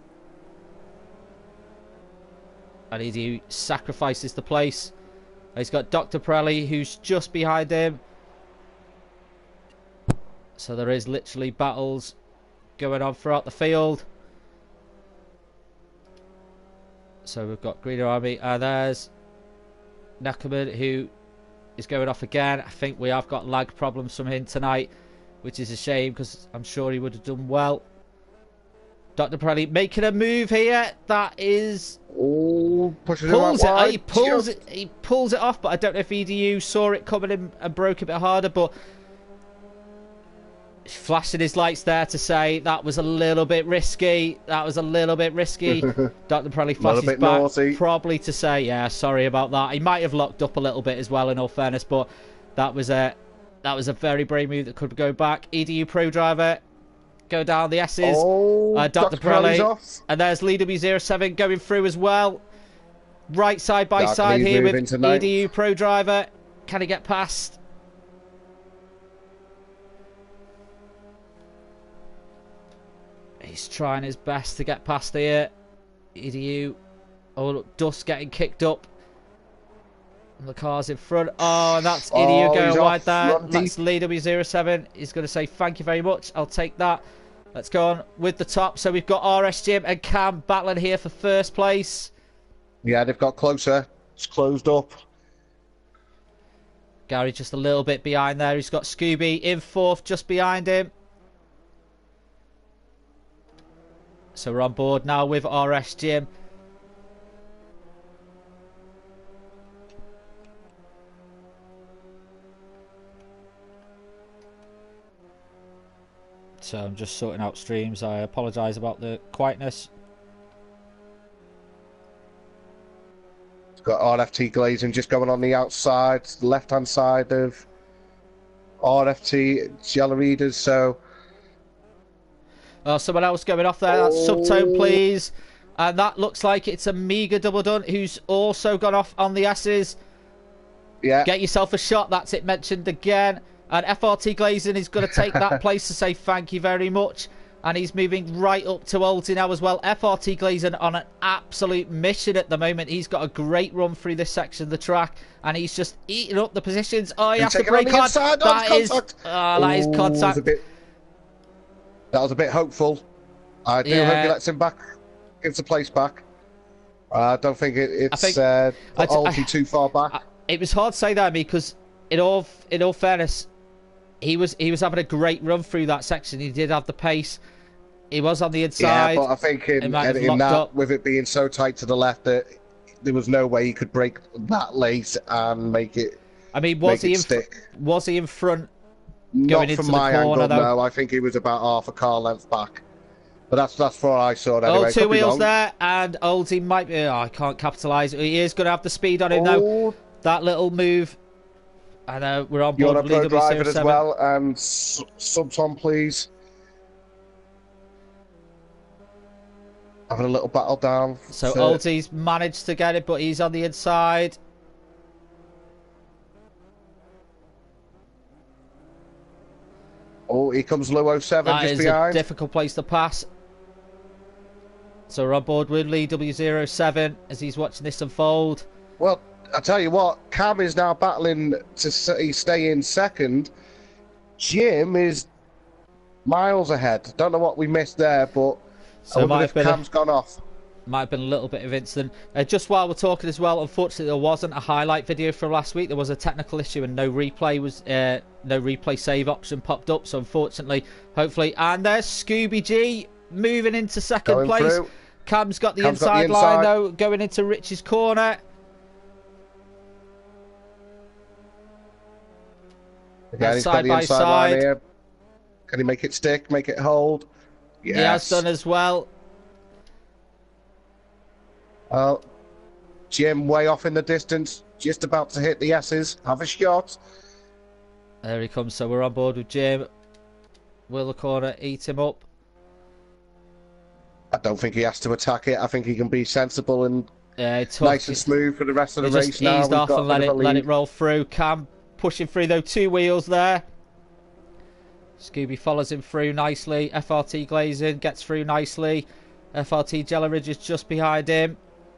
And E D U sacrifices the place. He's got Doctor Pirelli, who's just behind him. So there is literally battles going on throughout the field. So we've got Greener Army, and there's Neckerman, who is going off again. I think we have got lag problems from him tonight, which is a shame because I'm sure he would have done well. Doctor Pirelli making a move here. That is oh, pushes pulls it, it. wide. He pulls it. He pulls it off, but I don't know if E D U saw it coming in and broke a bit harder, but. Flashing his lights there to say that was a little bit risky. That was a little bit risky. Doctor Pirelli flashes back, naughty. probably to say, yeah, sorry about that. He might have locked up a little bit as well, in all fairness, but that was a that was a very brave move that could go back. E D U Pro Driver go down the S's. Oh, uh, Doctor Pirelli, and there's Lee W zero seven going through as well. Right side by Dark side Lee's here with tonight. E D U Pro Driver. Can he get past? He's trying his best to get past here. E D U. Oh, look, dust getting kicked up. And the car's in front. Oh, and that's E D U oh, going wide there. Running. That's Lee W zero seven. He's going to say thank you very much. I'll take that. Let's go on with the top. So we've got R S Jim and Cam battling here for first place. Yeah, they've got closer. It's closed up. Gary just a little bit behind there. He's got Scooby in fourth just behind him. So we're on board now with R S Jim. So I'm just sorting out streams. I apologise about the quietness. It's got R F T Glazon just going on the outside, the left-hand side of R F T Jelly Readers, so... Oh, someone else going off there. That's oh. Subtone, please. And that looks like it's Amiga Double Done, who's also gone off on the S's. Yeah. Get yourself a shot. That's it mentioned again. And F R T Glazon is going to take that place to say thank you very much. And he's moving right up to Ollie now as well. F R T Glazon on an absolute mission at the moment. He's got a great run through this section of the track. And he's just eating up the positions. Oh, he has to break on. That is, oh, that is contact. That was a bit hopeful. I do yeah. hope he lets him back, gives the place back. I don't think it, it's think, uh, I, Ollie too far back. I, it was hard to say that, because in all in all fairness, he was he was having a great run through that section. He did have the pace. He was on the inside. Yeah, but I think in, in, in that, up. with it being so tight to the left, that there was no way he could break that late and make it. I mean, was he in? Stick. Was he in front? Not Going from into my the corner, angle, though. no. I think he was about half a car length back. But that's that's what I saw anyway. Oh, two Could wheels there, and Oldie might be... Oh, I can't capitalise. He is going to have the speed on him, oh. though. That little move. I know, we're on board You're a with pro Lee W zero seven. driver as well, and subs on, please. Having a little battle down. So to... Oldie's managed to get it, but he's on the inside. Oh, here comes Lou oh seven That just is behind. a difficult place to pass. So we're on board with Lee W zero seven as he's watching this unfold. Well, I tell you what, Cam is now battling to stay in second. Jim is miles ahead. Don't know what we missed there, but So I wonder if Cam's a, gone off. Might have been a little bit of incident. Uh, just while we're talking as well, unfortunately there wasn't a highlight video from last week. There was a technical issue and no replay was uh, no replay save option popped up. So unfortunately, hopefully, and there's Scooby G moving into second Going place. Through. Cam's got the, Cam's inside, got the inside line though, going into Rich's corner. Again, he's side got the by inside side. line here. Can he make it stick? Make it hold? Yes. He has done as well. Well, Jim way off in the distance, just about to hit the S's. Have a shot. There he comes. So we're on board with Jim. Will the corner eat him up? I don't think he has to attack it. I think he can be sensible and uh, took, nice and smooth for the rest of the he race just now. Eased We've off got and let it let it roll through. Cam pushing through though, two wheels there. Scooby follows him through nicely. F R T glazing gets through nicely. F R T Jello Ridge is just behind him.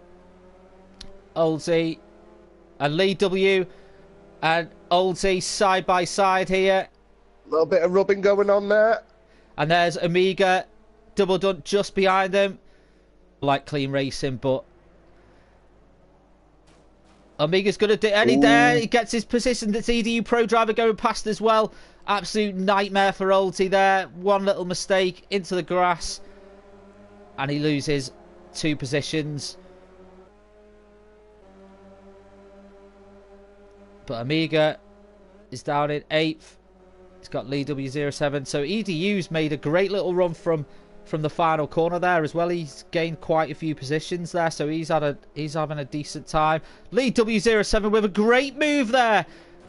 Oldsey and Lee W and Oldsey side by side here. A little bit of rubbing going on there. And there's Amiga double done just behind him. Like clean racing, but Amiga's going to do any there. He gets his position. That's E D U Pro Driver going past as well. Absolute nightmare for Oldsey there. One little mistake into the grass. And he loses two positions. But Amiga is down in eighth. He's got Lee W zero seven. So E D U's made a great little run from from the final corner there as well. He's gained quite a few positions there. So he's had a he's having a decent time. Lee W zero seven with a great move there.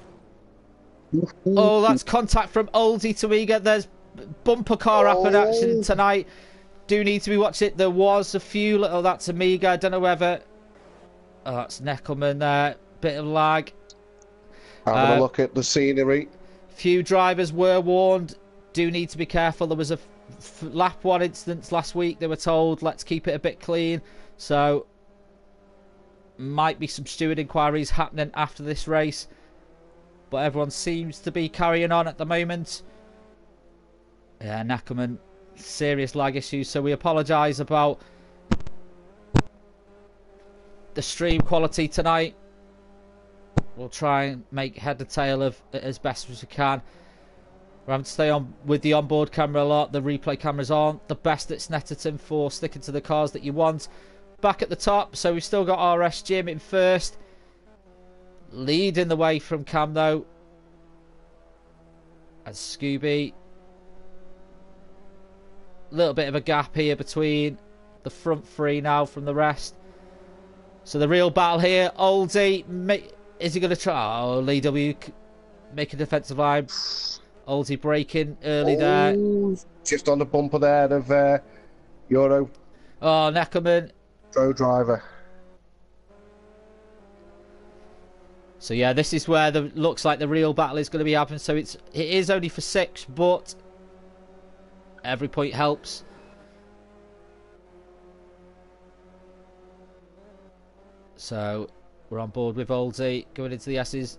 Oh, that's contact from Oldie to Amiga. There's bumper car up in action tonight. Do need to be watching it. There was a few little. That's Amiga. I don't know whether. Oh, that's Neckelman there. Bit of lag. Having Uh, a look at the scenery. Few drivers were warned. Do need to be careful. There was a f lap one instance last week. They were told, let's keep it a bit clean. So, might be some steward inquiries happening after this race. But everyone seems to be carrying on at the moment. Yeah, Neckerman, serious lag issues. So we apologise about the stream quality tonight. We'll try and make head and tail of it as best as we can. We're having to stay on with the onboard camera a lot. The replay cameras aren't the best at Snetterton for sticking to the cars that you want. Back at the top, so we've still got R S Jim in first. Leading the way from Cam though. As Scooby. A little bit of a gap here between the front three now from the rest. So the real battle here. Oldie. Is he going to try? Oh, Lee W make a defensive line. Oldie breaking early oh, there. Just on the bumper there of uh, Euro. Oh, Neckerman. Pro driver. So yeah, this is where the looks like the real battle is going to be happening. So it's it is only for six, but every point helps. So we're on board with Oldie going into the S's.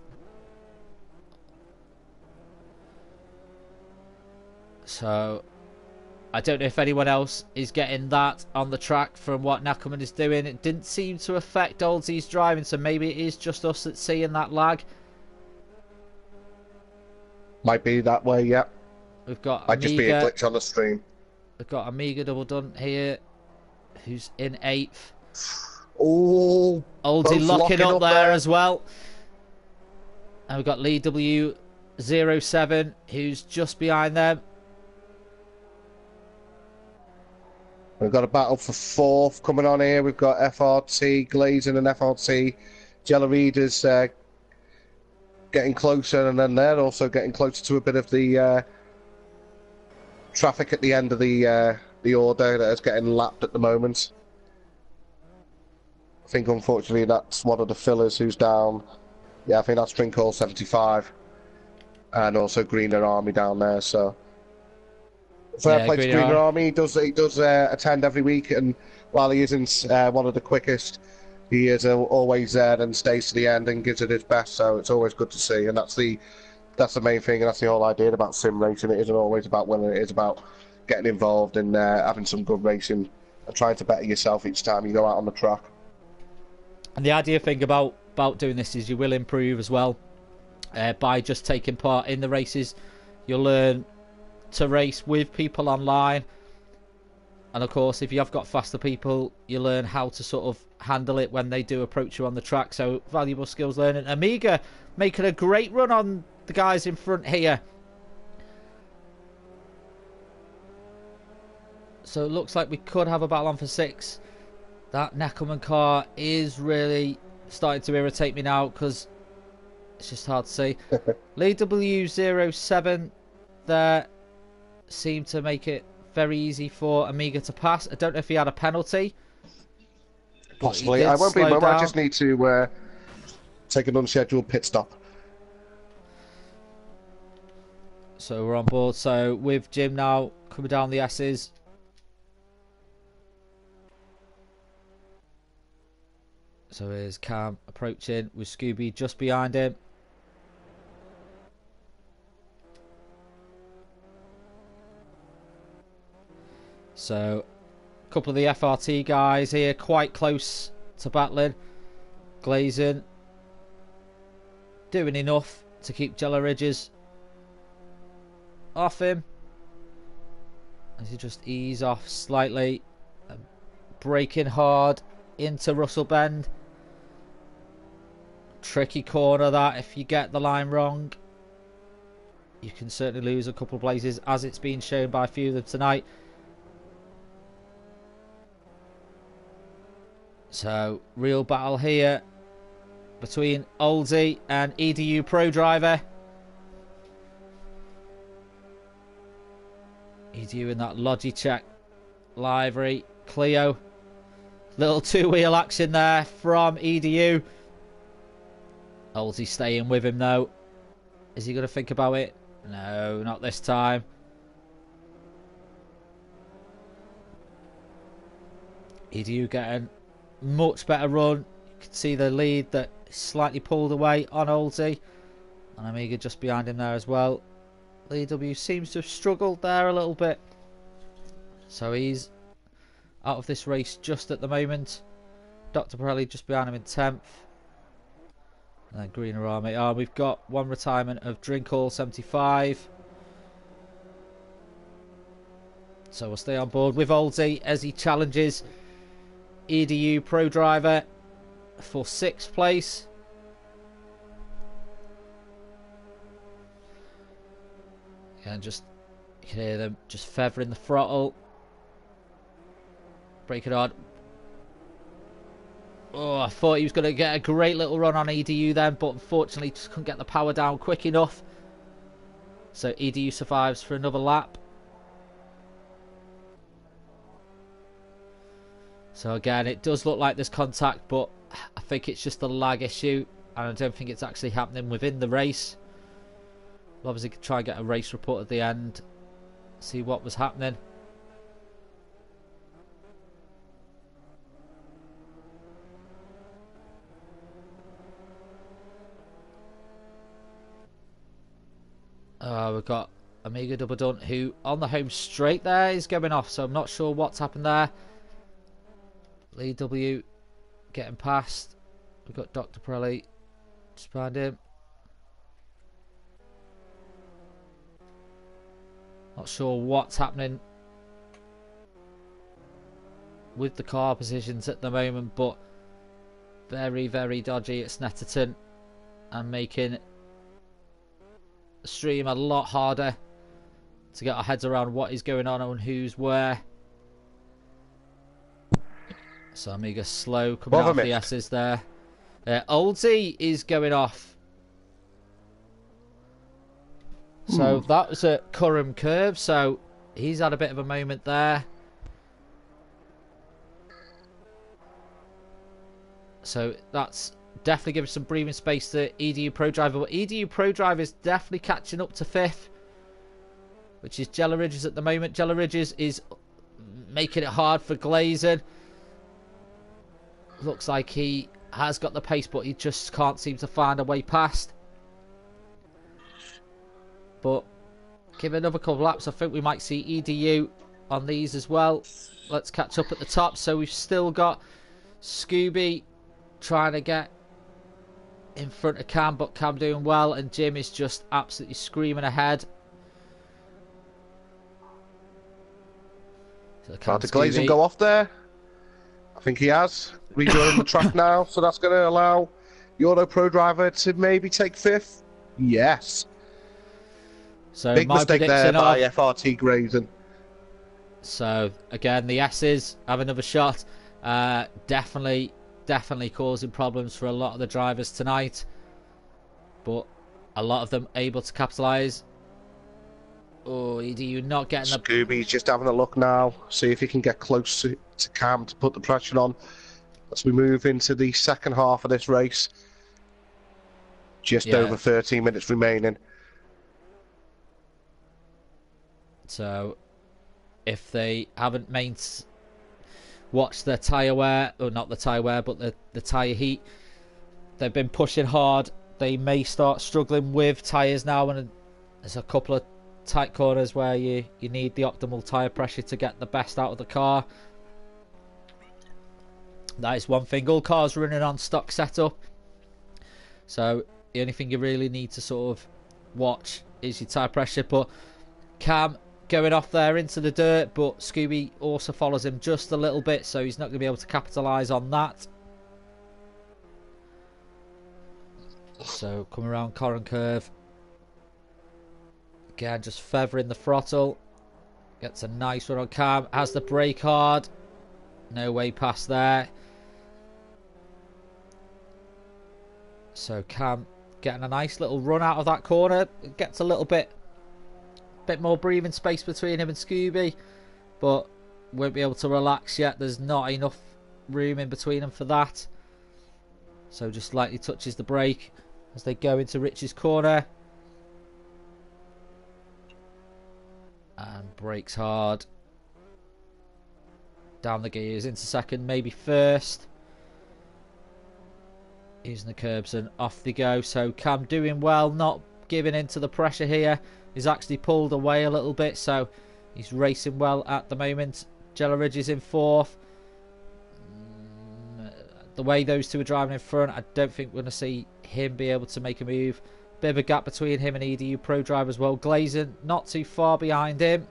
So I don't know if anyone else is getting that on the track from what Neckerman is doing. It didn't seem to affect Oldie's driving, so maybe it is just us that's seeing that lag. Might be that way, yeah. We've got Might Amiga, just be a glitch on the stream. We've got Amiga double done here, who's in eighth. Oh, Oldie locking, locking up, up there, there as well. And we've got Lee W zero seven, who's just behind them. We've got a battle for fourth coming on here. We've got F R T Glazing and F R T Jello Readers uh, getting closer, and then they're also getting closer to a bit of the uh, traffic at the end of the uh, the order that is getting lapped at the moment. I think unfortunately that's one of the fillers who's down. Yeah, I think that's Spring Call seventy-five, and also Greener Army down there. So Fair Yeah, play to Green Greener Army. Army. He does he does uh, attend every week, and while he isn't uh, one of the quickest, he is uh, always there and stays to the end and gives it his best. So it's always good to see, and that's the that's the main thing, and that's the whole idea about sim racing. It isn't always about winning; it is about getting involved and uh, having some good racing and trying to better yourself each time you go out on the track. And the idea thing about about doing this is you will improve as well uh, by just taking part in the races. You'll learn to race with people online, and of course if you have got faster people, you learn how to sort of handle it when they do approach you on the track. So valuable skills learning. Amiga making a great run on the guys in front here. So it looks like we could have a battle on for six. That Neckerman car is really starting to irritate me now because it's just hard to see. Lee W zero seven there seemed to make it very easy for Amiga to pass. I don't know if he had a penalty. Possibly. I won't be mum. I just need to uh, take an unscheduled pit stop. So we're on board. So with Jim now coming down the S's. So here's Cam approaching with Scooby just behind him. So a couple of the F R T guys here quite close to battling. Glazing doing enough to keep Jello Ridges off him as he just ease off slightly, braking hard into Russell Bend. Tricky corner that, if you get the line wrong you can certainly lose a couple of places, as it's been shown by a few of them tonight. So real battle here between Ollie and E D U Pro Driver. E D U in that Logitech livery, Clio. Little two-wheel action there from E D U. Ollie staying with him though. Is he going to think about it? No, not this time. E D U getting much better run. You can see the lead that slightly pulled away on Ollie. And Amiga just behind him there as well. Lee W seems to have struggled there a little bit. So he's out of this race just at the moment. Doctor Pirelli just behind him in tenth. And then Greener Army. Oh, we've got one retirement of Drinkall seventy-five. So we'll stay on board with Ollie as he challenges E D U Pro Driver for sixth place. And just, you can hear them just feathering the throttle. Breaking hard. Oh, I thought he was going to get a great little run on E D U then, but unfortunately just couldn't get the power down quick enough. So E D U survives for another lap. So again, it does look like there's contact, but I think it's just a lag issue, and I don't think it's actually happening within the race. We'll obviously try and get a race report at the end, see what was happening. Uh, we've got Amiga Double Dun, who on the home straight there is going off, so I'm not sure what's happened there. Lee W getting past. We've got Doctor Pirelli just behind him. Not sure what's happening with the car positions at the moment, but very, very dodgy at Snetterton and making the stream a lot harder to get our heads around what is going on and who's where. So Amiga slow coming out of the S's there. Uh, Oldsey is going off. So hmm. that was at Curram Curve, so he's had a bit of a moment there. So that's definitely giving some breathing space to E D U Pro Driver. But E D U Pro Driver is definitely catching up to fifth. which is Jella Ridges at the moment. Jella Ridges is making it hard for Glazen. Looks like he has got the pace, but he just can't seem to find a way past. But give it another couple of laps. I think we might see E D U on these as well. Let's catch up at the top. So we've still got Scooby trying to get in front of Cam, but Cam doing well, and Jim is just absolutely screaming ahead. So How did Glazen go off there? I think he has. Rejoining the track now, so that's going to allow the Auto Pro driver to maybe take fifth. Yes. So big my mistake there prediction by of, F R T Glazen. So again, the S's have another shot. Uh, definitely, definitely causing problems for a lot of the drivers tonight, but a lot of them able to capitalise. Oh, E D U not getting the... Scooby's just having a look now, see if he can get close to, to Cam to put the pressure on as we move into the second half of this race. Just Yeah. over thirteen minutes remaining. So if they haven't main watched their tyre wear, or not the tyre wear, but the, the tyre heat, they've been pushing hard. They may start struggling with tyres now, and there's a couple of tight corners where you, you need the optimal tyre pressure to get the best out of the car. That is one thing. All cars running on stock setup, so the only thing you really need to sort of watch is your tyre pressure. But Cam going off there into the dirt, but Scooby also follows him just a little bit, so he's not going to be able to capitalise on that. So come around Corran curve. Again, just feathering the throttle. Gets a nice one on Cam. Has the brake hard. No way past there. So Cam getting a nice little run out of that corner. Gets a little bit bit more breathing space between him and Scooby, but won't be able to relax yet. There's not enough room in between them for that. So just lightly touches the brake as they go into Rich's corner. And brakes hard. Down the gears into second, maybe first. Using the curbs and off they go. So Cam doing well, not giving in to the pressure here. He's actually pulled away a little bit, so he's racing well at the moment. Jella Ridge is in fourth. Mm, the way those two are driving in front, I don't think we're going to see him be able to make a move. Bit of a gap between him and E D U Pro Driver as well. Glazen not too far behind him.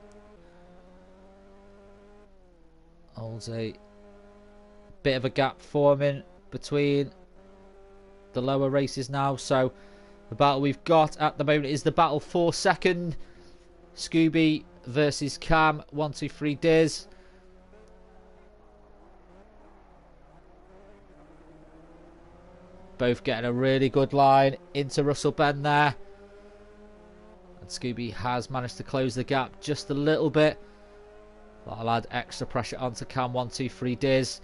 Holds a bit of a gap forming between the lower races now. So the battle we've got at the moment is the battle for second. Scooby versus Cam. One, two, three, Diz. Both getting a really good line into Russell Bend there. And Scooby has managed to close the gap just a little bit. That'll add extra pressure onto Cam. One, two, three, Diz.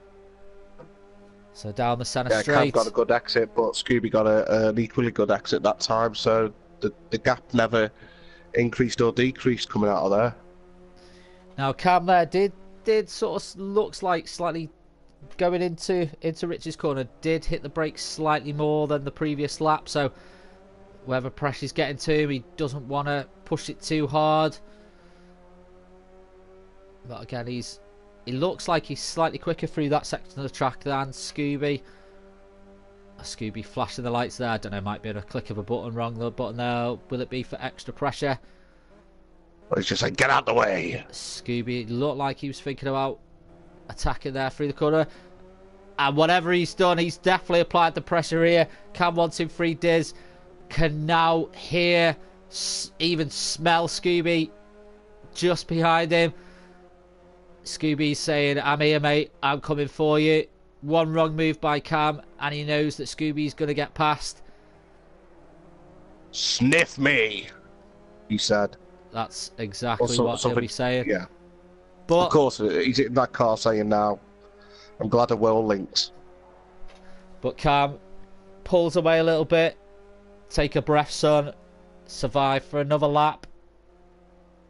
So down the centre yeah, straight. Cam got a good exit, but Scooby got a, an equally good exit that time. So the, the gap never increased or decreased coming out of there. Now Cam there did did sort of looks like slightly going into into Rich's corner, did hit the brakes slightly more than the previous lap. So whether pressure's getting to him, he doesn't want to push it too hard. But again, he's he looks like he's slightly quicker through that section of the track than Scooby. Scooby flashing the lights there. I don't know, might be on a click of a button wrong the button there. Will it be for extra pressure? Well, it's just like, get out the way. Scooby looked like he was thinking about attacking there through the corner. And whatever he's done, he's definitely applied the pressure here. Cam one, two, three, Diz can now hear, even smell Scooby just behind him. Scooby's saying, I'm here, mate. I'm coming for you. One wrong move by Cam, and he knows that Scooby's going to get past. Sniff me, he said. That's exactly so, what he'll be saying. Yeah. But of course, he's in that car saying now, I'm glad we're all linked. But Cam pulls away a little bit. Take a breath, son. Survive for another lap.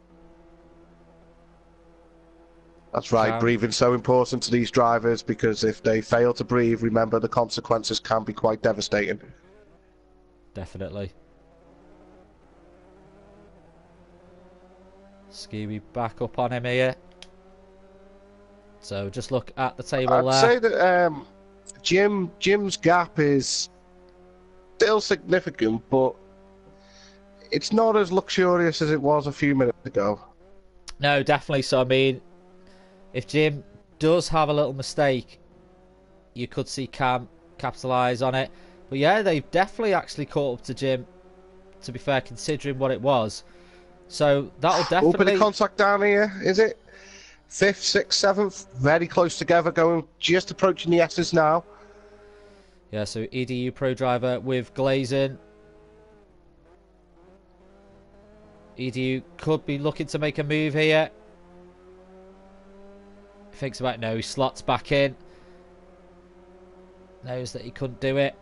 That's right. Cam. Breathing's so important to these drivers because if they fail to breathe, remember the consequences can be quite devastating. Definitely. Scooby back up on him here. So just look at the table I'd there. say that um, Jim Jim's gap is still significant, but it's not as luxurious as it was a few minutes ago. No, definitely. So I mean, if Jim does have a little mistake, you could see Cam capitalise on it. But yeah, they've definitely actually caught up to Jim, to be fair, considering what it was. So that'll definitely... A bit of contact down here, is it? Fifth, sixth, seventh, very close together, going just approaching the S's now. Yeah, so E D U Pro Driver with Glazing. E D U could be looking to make a move here. Thinks about it. No, he slots back in. Knows that he couldn't do it.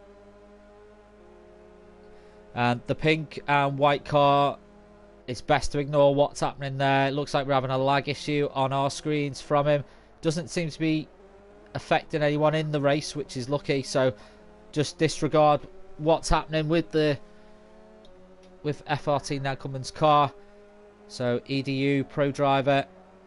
And the pink and white car, it's best to ignore what's happening there. It looks like we're having a lag issue on our screens from him. Doesn't seem to be affecting anyone in the race, which is lucky. So just disregard what's happening with the with F R T now Cummins car. So E D U Pro Driver.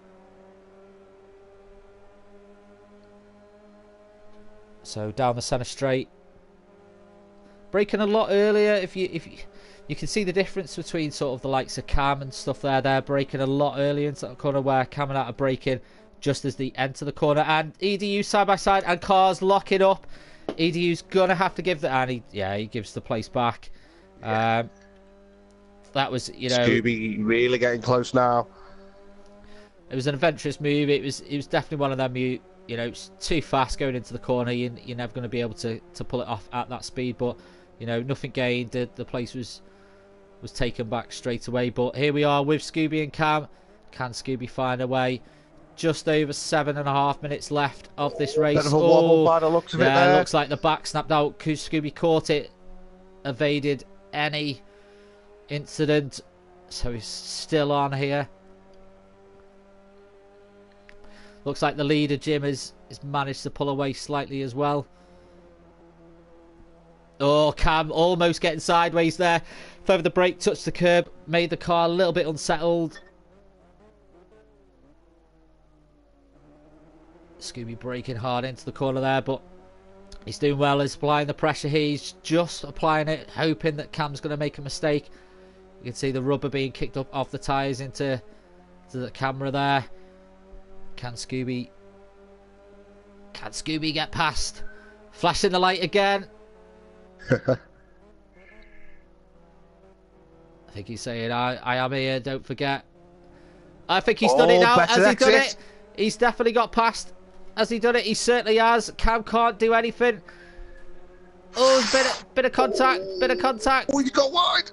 So down the centre straight, braking a lot earlier. If you if you, you can see the difference between sort of the likes of Cam and stuff there. They're braking a lot earlier into the corner, where Cam and out are braking just as they enter the corner. And E D U side by side, and cars locking up. E D U's gonna have to give the and he yeah he gives the place back. Yeah. Um, that was you know Scooby really getting close now. It was an adventurous move. It was it was definitely one of them you. You know, it's too fast going into the corner. You, you're never going to be able to, to pull it off at that speed. But, you know, nothing gained. The, the place was was taken back straight away. But here we are with Scooby and Cam. Can Scooby find a way? Just over seven and a half minutes left of this race. Bit of a wobble by the looks of yeah, it there. Looks like the back snapped out. Scooby caught it, evaded any incident. So he's still on here. Looks like the leader, Jim, has, has managed to pull away slightly as well. Oh, Cam almost getting sideways there. Further the brake touched the curb, made the car a little bit unsettled. Scooby braking hard into the corner there, but he's doing well. He's applying the pressure here. He's just applying it, hoping that Cam's going to make a mistake. You can see the rubber being kicked up off the tyres into to the camera there. Can Scooby Can Scooby get past? Flashing the light again. I think he's saying I, I am here, don't forget. I think he's oh, done it now. Has he exit. done it? He's definitely got past. Has he done it? He certainly has. Cam can't do anything. Oh, there's bit of, bit of contact, bit of contact. Oh, he's got wide.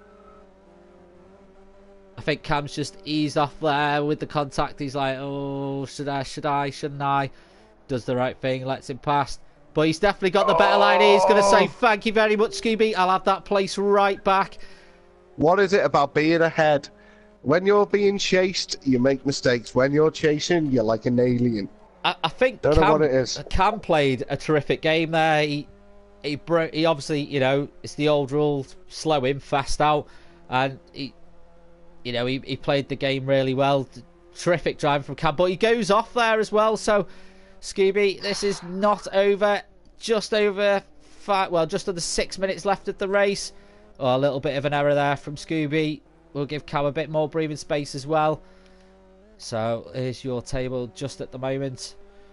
I think Cam's just eased off there with the contact. He's like, oh, should I, should I, shouldn't I? Does the right thing, lets him pass. But he's definitely got the better oh. line. He's going to say, thank you very much, Scooby. I'll have that place right back. What is it about being ahead? When you're being chased, you make mistakes. When you're chasing, you're like an alien. I, I think Don't Cam, know what it is. Cam played a terrific game there. He, he, bro he obviously, you know, it's the old rule, slow in, fast out. And he... You know, he, he played the game really well. Terrific driving from Cam. But he goes off there as well. So, Scooby, this is not over. Just over five, well, just under six minutes left of the race. Oh, a little bit of an error there from Scooby. We'll give Cam a bit more breathing space as well. So, here's your table just at the moment.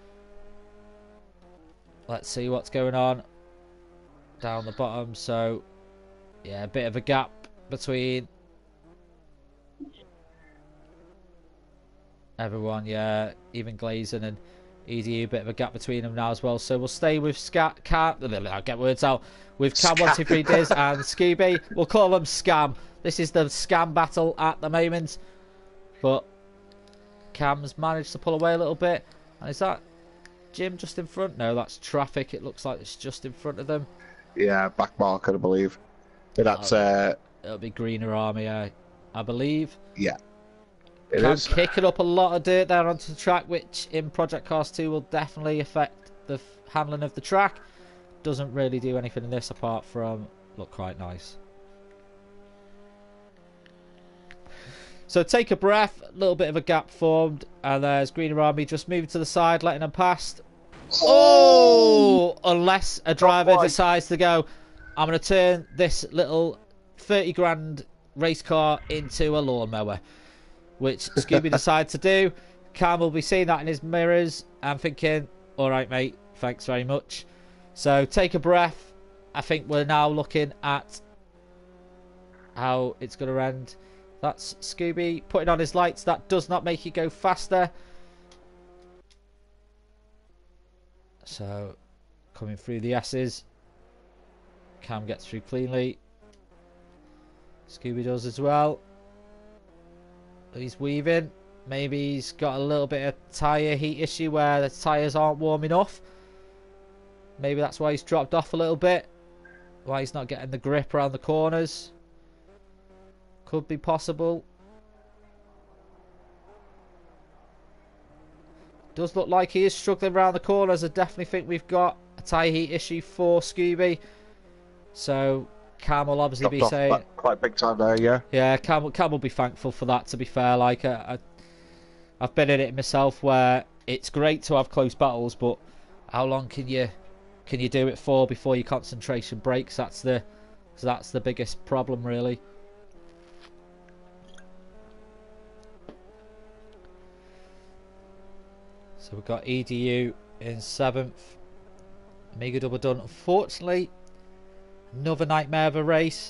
Let's see what's going on down the bottom. So, yeah, a bit of a gap between everyone, yeah, even Glazing and E D U, a bit of a gap between them now as well. So we'll stay with Scat, Cam, I'll get words out, with Cam one two three Diz and Scooby. We'll call them Scam. This is the Scam battle at the moment. But Cam's managed to pull away a little bit. And is that Jim just in front? No, that's traffic. It looks like it's just in front of them. Yeah, back marker, I believe. But that's... Oh, uh, it'll be Greener Army, I, I believe. Yeah. It Cam is. kicking up a lot of dirt there onto the track, which in Project Cars two will definitely affect the handling of the track. Doesn't really do anything in this apart from look quite nice. So take a breath, a little bit of a gap formed, and there's Greener Army just moving to the side, letting them past. Oh! Unless a driver decides to go, I'm going to turn this little thirty grand race car into a lawnmower, which Scooby decides to do. Cam will be seeing that in his mirrors and thinking, all right, mate, thanks very much. So take a breath. I think we're now looking at how it's going to end. That's Scooby putting on his lights. That does not make you go faster. So coming through the S's. Cam gets through cleanly. Scooby does as well. He's weaving. Maybe he's got a little bit of tyre heat issue where the tyres aren't warm enough. Maybe that's why he's dropped off a little bit. Why he's not getting the grip around the corners. Could be possible. Does look like he is struggling around the corners. I definitely think we've got a tyre heat issue for Scooby. So Cam will obviously Dropped be off saying, quite big time there, yeah. yeah, Cam, Cam will be thankful for that. To be fair, like I, I, I've been in it myself, where it's great to have close battles, but how long can you can you do it for before your concentration breaks? That's the that's the biggest problem, really. So we've got E D U in seventh. Mega double done. Unfortunately, another nightmare of a race.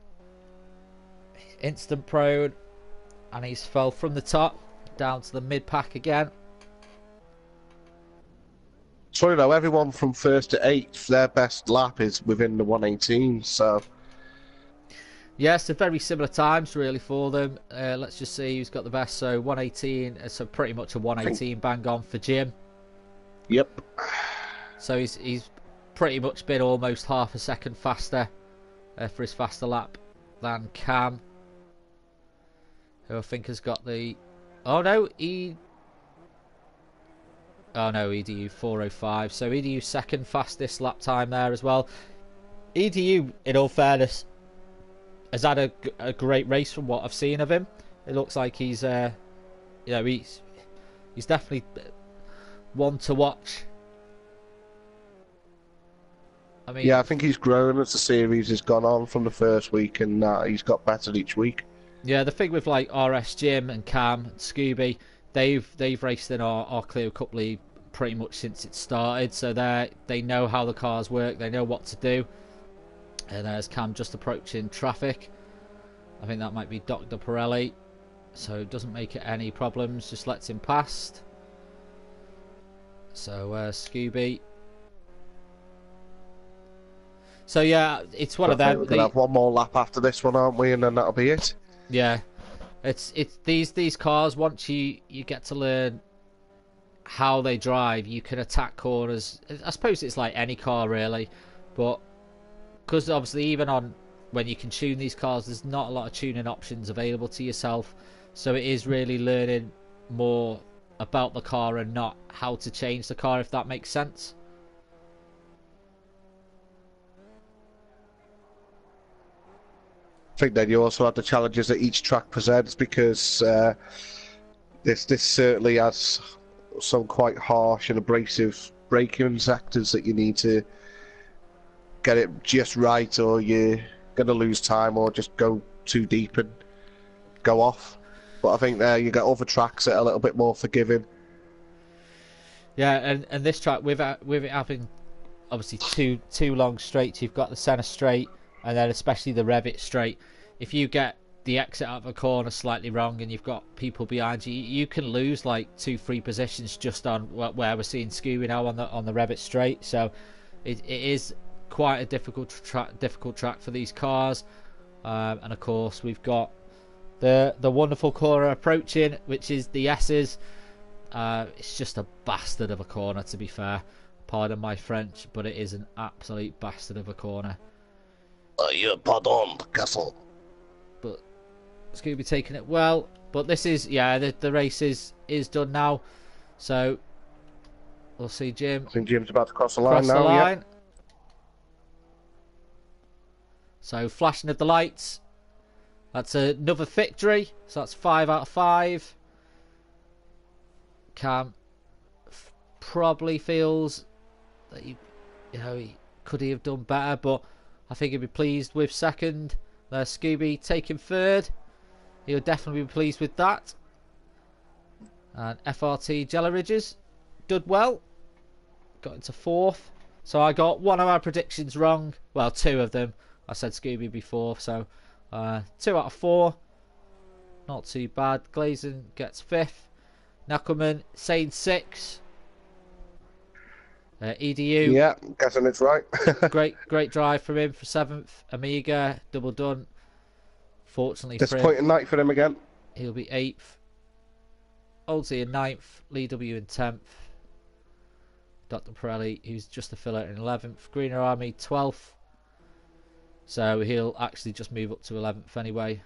Instant prone, and he's fell from the top down to the mid pack again. So you know, everyone from first to eighth, their best lap is within the one eighteen. So yes, they're very similar times really for them. Uh, let's just see who's got the best. So one eighteen, so pretty much a one eighteen bang on for Jim. Yep. So he's he's pretty much been almost half a second faster uh, for his faster lap than Cam, who I think has got the. Oh no, E. Oh no, E D U four oh five. So E D U second fastest lap time there as well. E D U, in all fairness, has had a, a great race from what I've seen of him. It looks like he's, uh, you know, he's he's definitely one to watch. I mean, yeah, I think he's grown as the series has gone on from the first week, and uh, he's got better each week. Yeah, the thing with like R S Jim and Cam and Scooby, they've they've raced in our, our Clio Cup League pretty much since it started, so they they know how the cars work, they know what to do. And there's Cam just approaching traffic. I think that might be Doctor Pirelli, so it doesn't make it any problems, just lets him past. So uh, Scooby. So yeah, it's one So of I think them. we're gonna have one more lap after this one, aren't we? And then that'll be it. Yeah, it's it's these these cars. Once you you get to learn how they drive, you can attack corners. I suppose it's like any car really, but because obviously even on when you can tune these cars, there's not a lot of tuning options available to yourself. So it is really learning more about the car and not how to change the car, if that makes sense. I think then you also have the challenges that each track presents, because uh, this this certainly has some quite harsh and abrasive braking sectors that you need to get it just right, or you're going to lose time or just go too deep and go off. But I think there you get other tracks that are a little bit more forgiving. Yeah, and, and this track, with, with it having obviously two two long straights, you've got the centre straight, and then especially the Revit straight. If you get the exit out of a corner slightly wrong and you've got people behind you, you can lose like two, three positions just on where we're seeing Scooby now on the on the Revit straight. So it, it is quite a difficult track, difficult track for these cars. Um, and of course we've got the the wonderful corner approaching, which is the S's. Uh, it's just a bastard of a corner, to be fair. Pardon my French, but it is an absolute bastard of a corner. Uh, yeah, pardon, castle. But Scooby taking it well, but this is, yeah, the, the race is, is done now. So we'll see Jim. I think Jim's about to cross the line Cross now. the line. Yep. So flashing of the lights. That's another victory. So that's five out of five. Cam f- probably feels that he, you know, he could he have done better, but I think he'd be pleased with second. There's Scooby taking third. He'll definitely be pleased with that. And F R T Jelly Ridges did well. Got into fourth. So I got one of my predictions wrong. Well, two of them. I said Scooby before, so uh, two out of four. Not too bad. Glazon gets fifth. Neckelman saying six. Uh, E D U. Yeah, guessing it's right. great, great drive from him for seventh. Amiga double done. Fortunately, disappointing night for him again. He'll be eighth. Oldsey in ninth. Lee W in tenth. Doctor Pirelli, who's just a filler, in eleventh. Greener Army twelfth. So he'll actually just move up to eleventh anyway.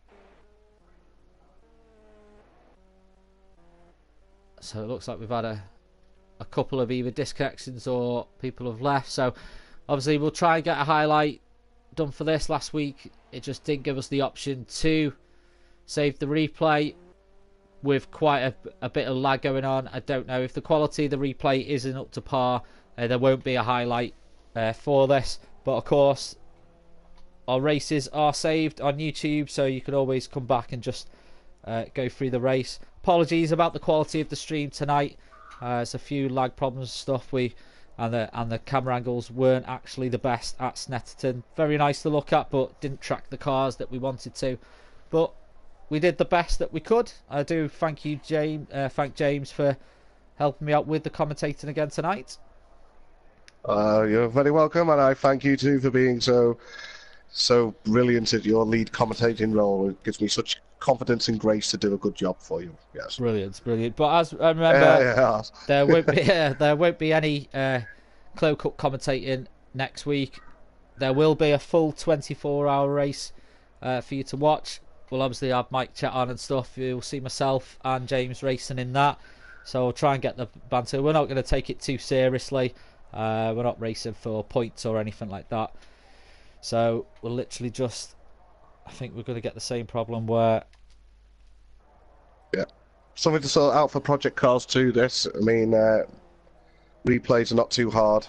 So it looks like we've had a, a couple of either disconnections or people have left. So obviously we'll try and get a highlight done for this. Last week it just didn't give us the option to save the replay with quite a, a bit of lag going on. I don't know if the quality of the replay isn't up to par. Uh, there won't be a highlight uh, for this. But of course, our races are saved on YouTube, so you can always come back and just uh, go through the race. Apologies about the quality of the stream tonight. Uh, there's a few lag problems and stuff. We and the and the camera angles weren't actually the best at Snetterton. Very nice to look at, but didn't track the cars that we wanted to. But we did the best that we could. I do thank you, James. Uh, thank James for helping me out with the commentating again tonight. Uh, you're very welcome, and I thank you too for being so so brilliant at your lead commentating role. It gives me such confidence and grace to do a good job for you. Yes, brilliant, brilliant. But as I remember, yeah, yeah. there won't be uh, there won't be any uh, Clio Cup commentating next week. There will be a full twenty-four hour race uh, for you to watch. We'll obviously have mic chat on and stuff. You'll see myself and James racing in that. So we'll try and get the banter. We're not going to take it too seriously. Uh, we're not racing for points or anything like that. So we'll literally just, I think we're going to get the same problem where... Yeah. Something to sort out for Project Cars too, this. I mean, uh, replays are not too hard.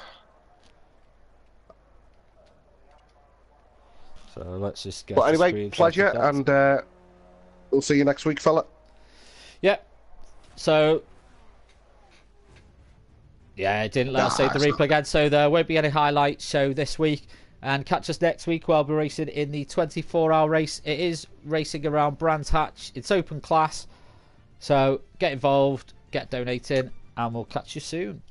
So let's just get... But anyway, pleasure, and uh, we'll see you next week, fella. Yep. So... Yeah, it didn't let us save the replay again, so there won't be any highlight show this week. And catch us next week while we're racing in the twenty-four hour race. It is racing around Brands Hatch. It's open class. So get involved, get donating, and we'll catch you soon.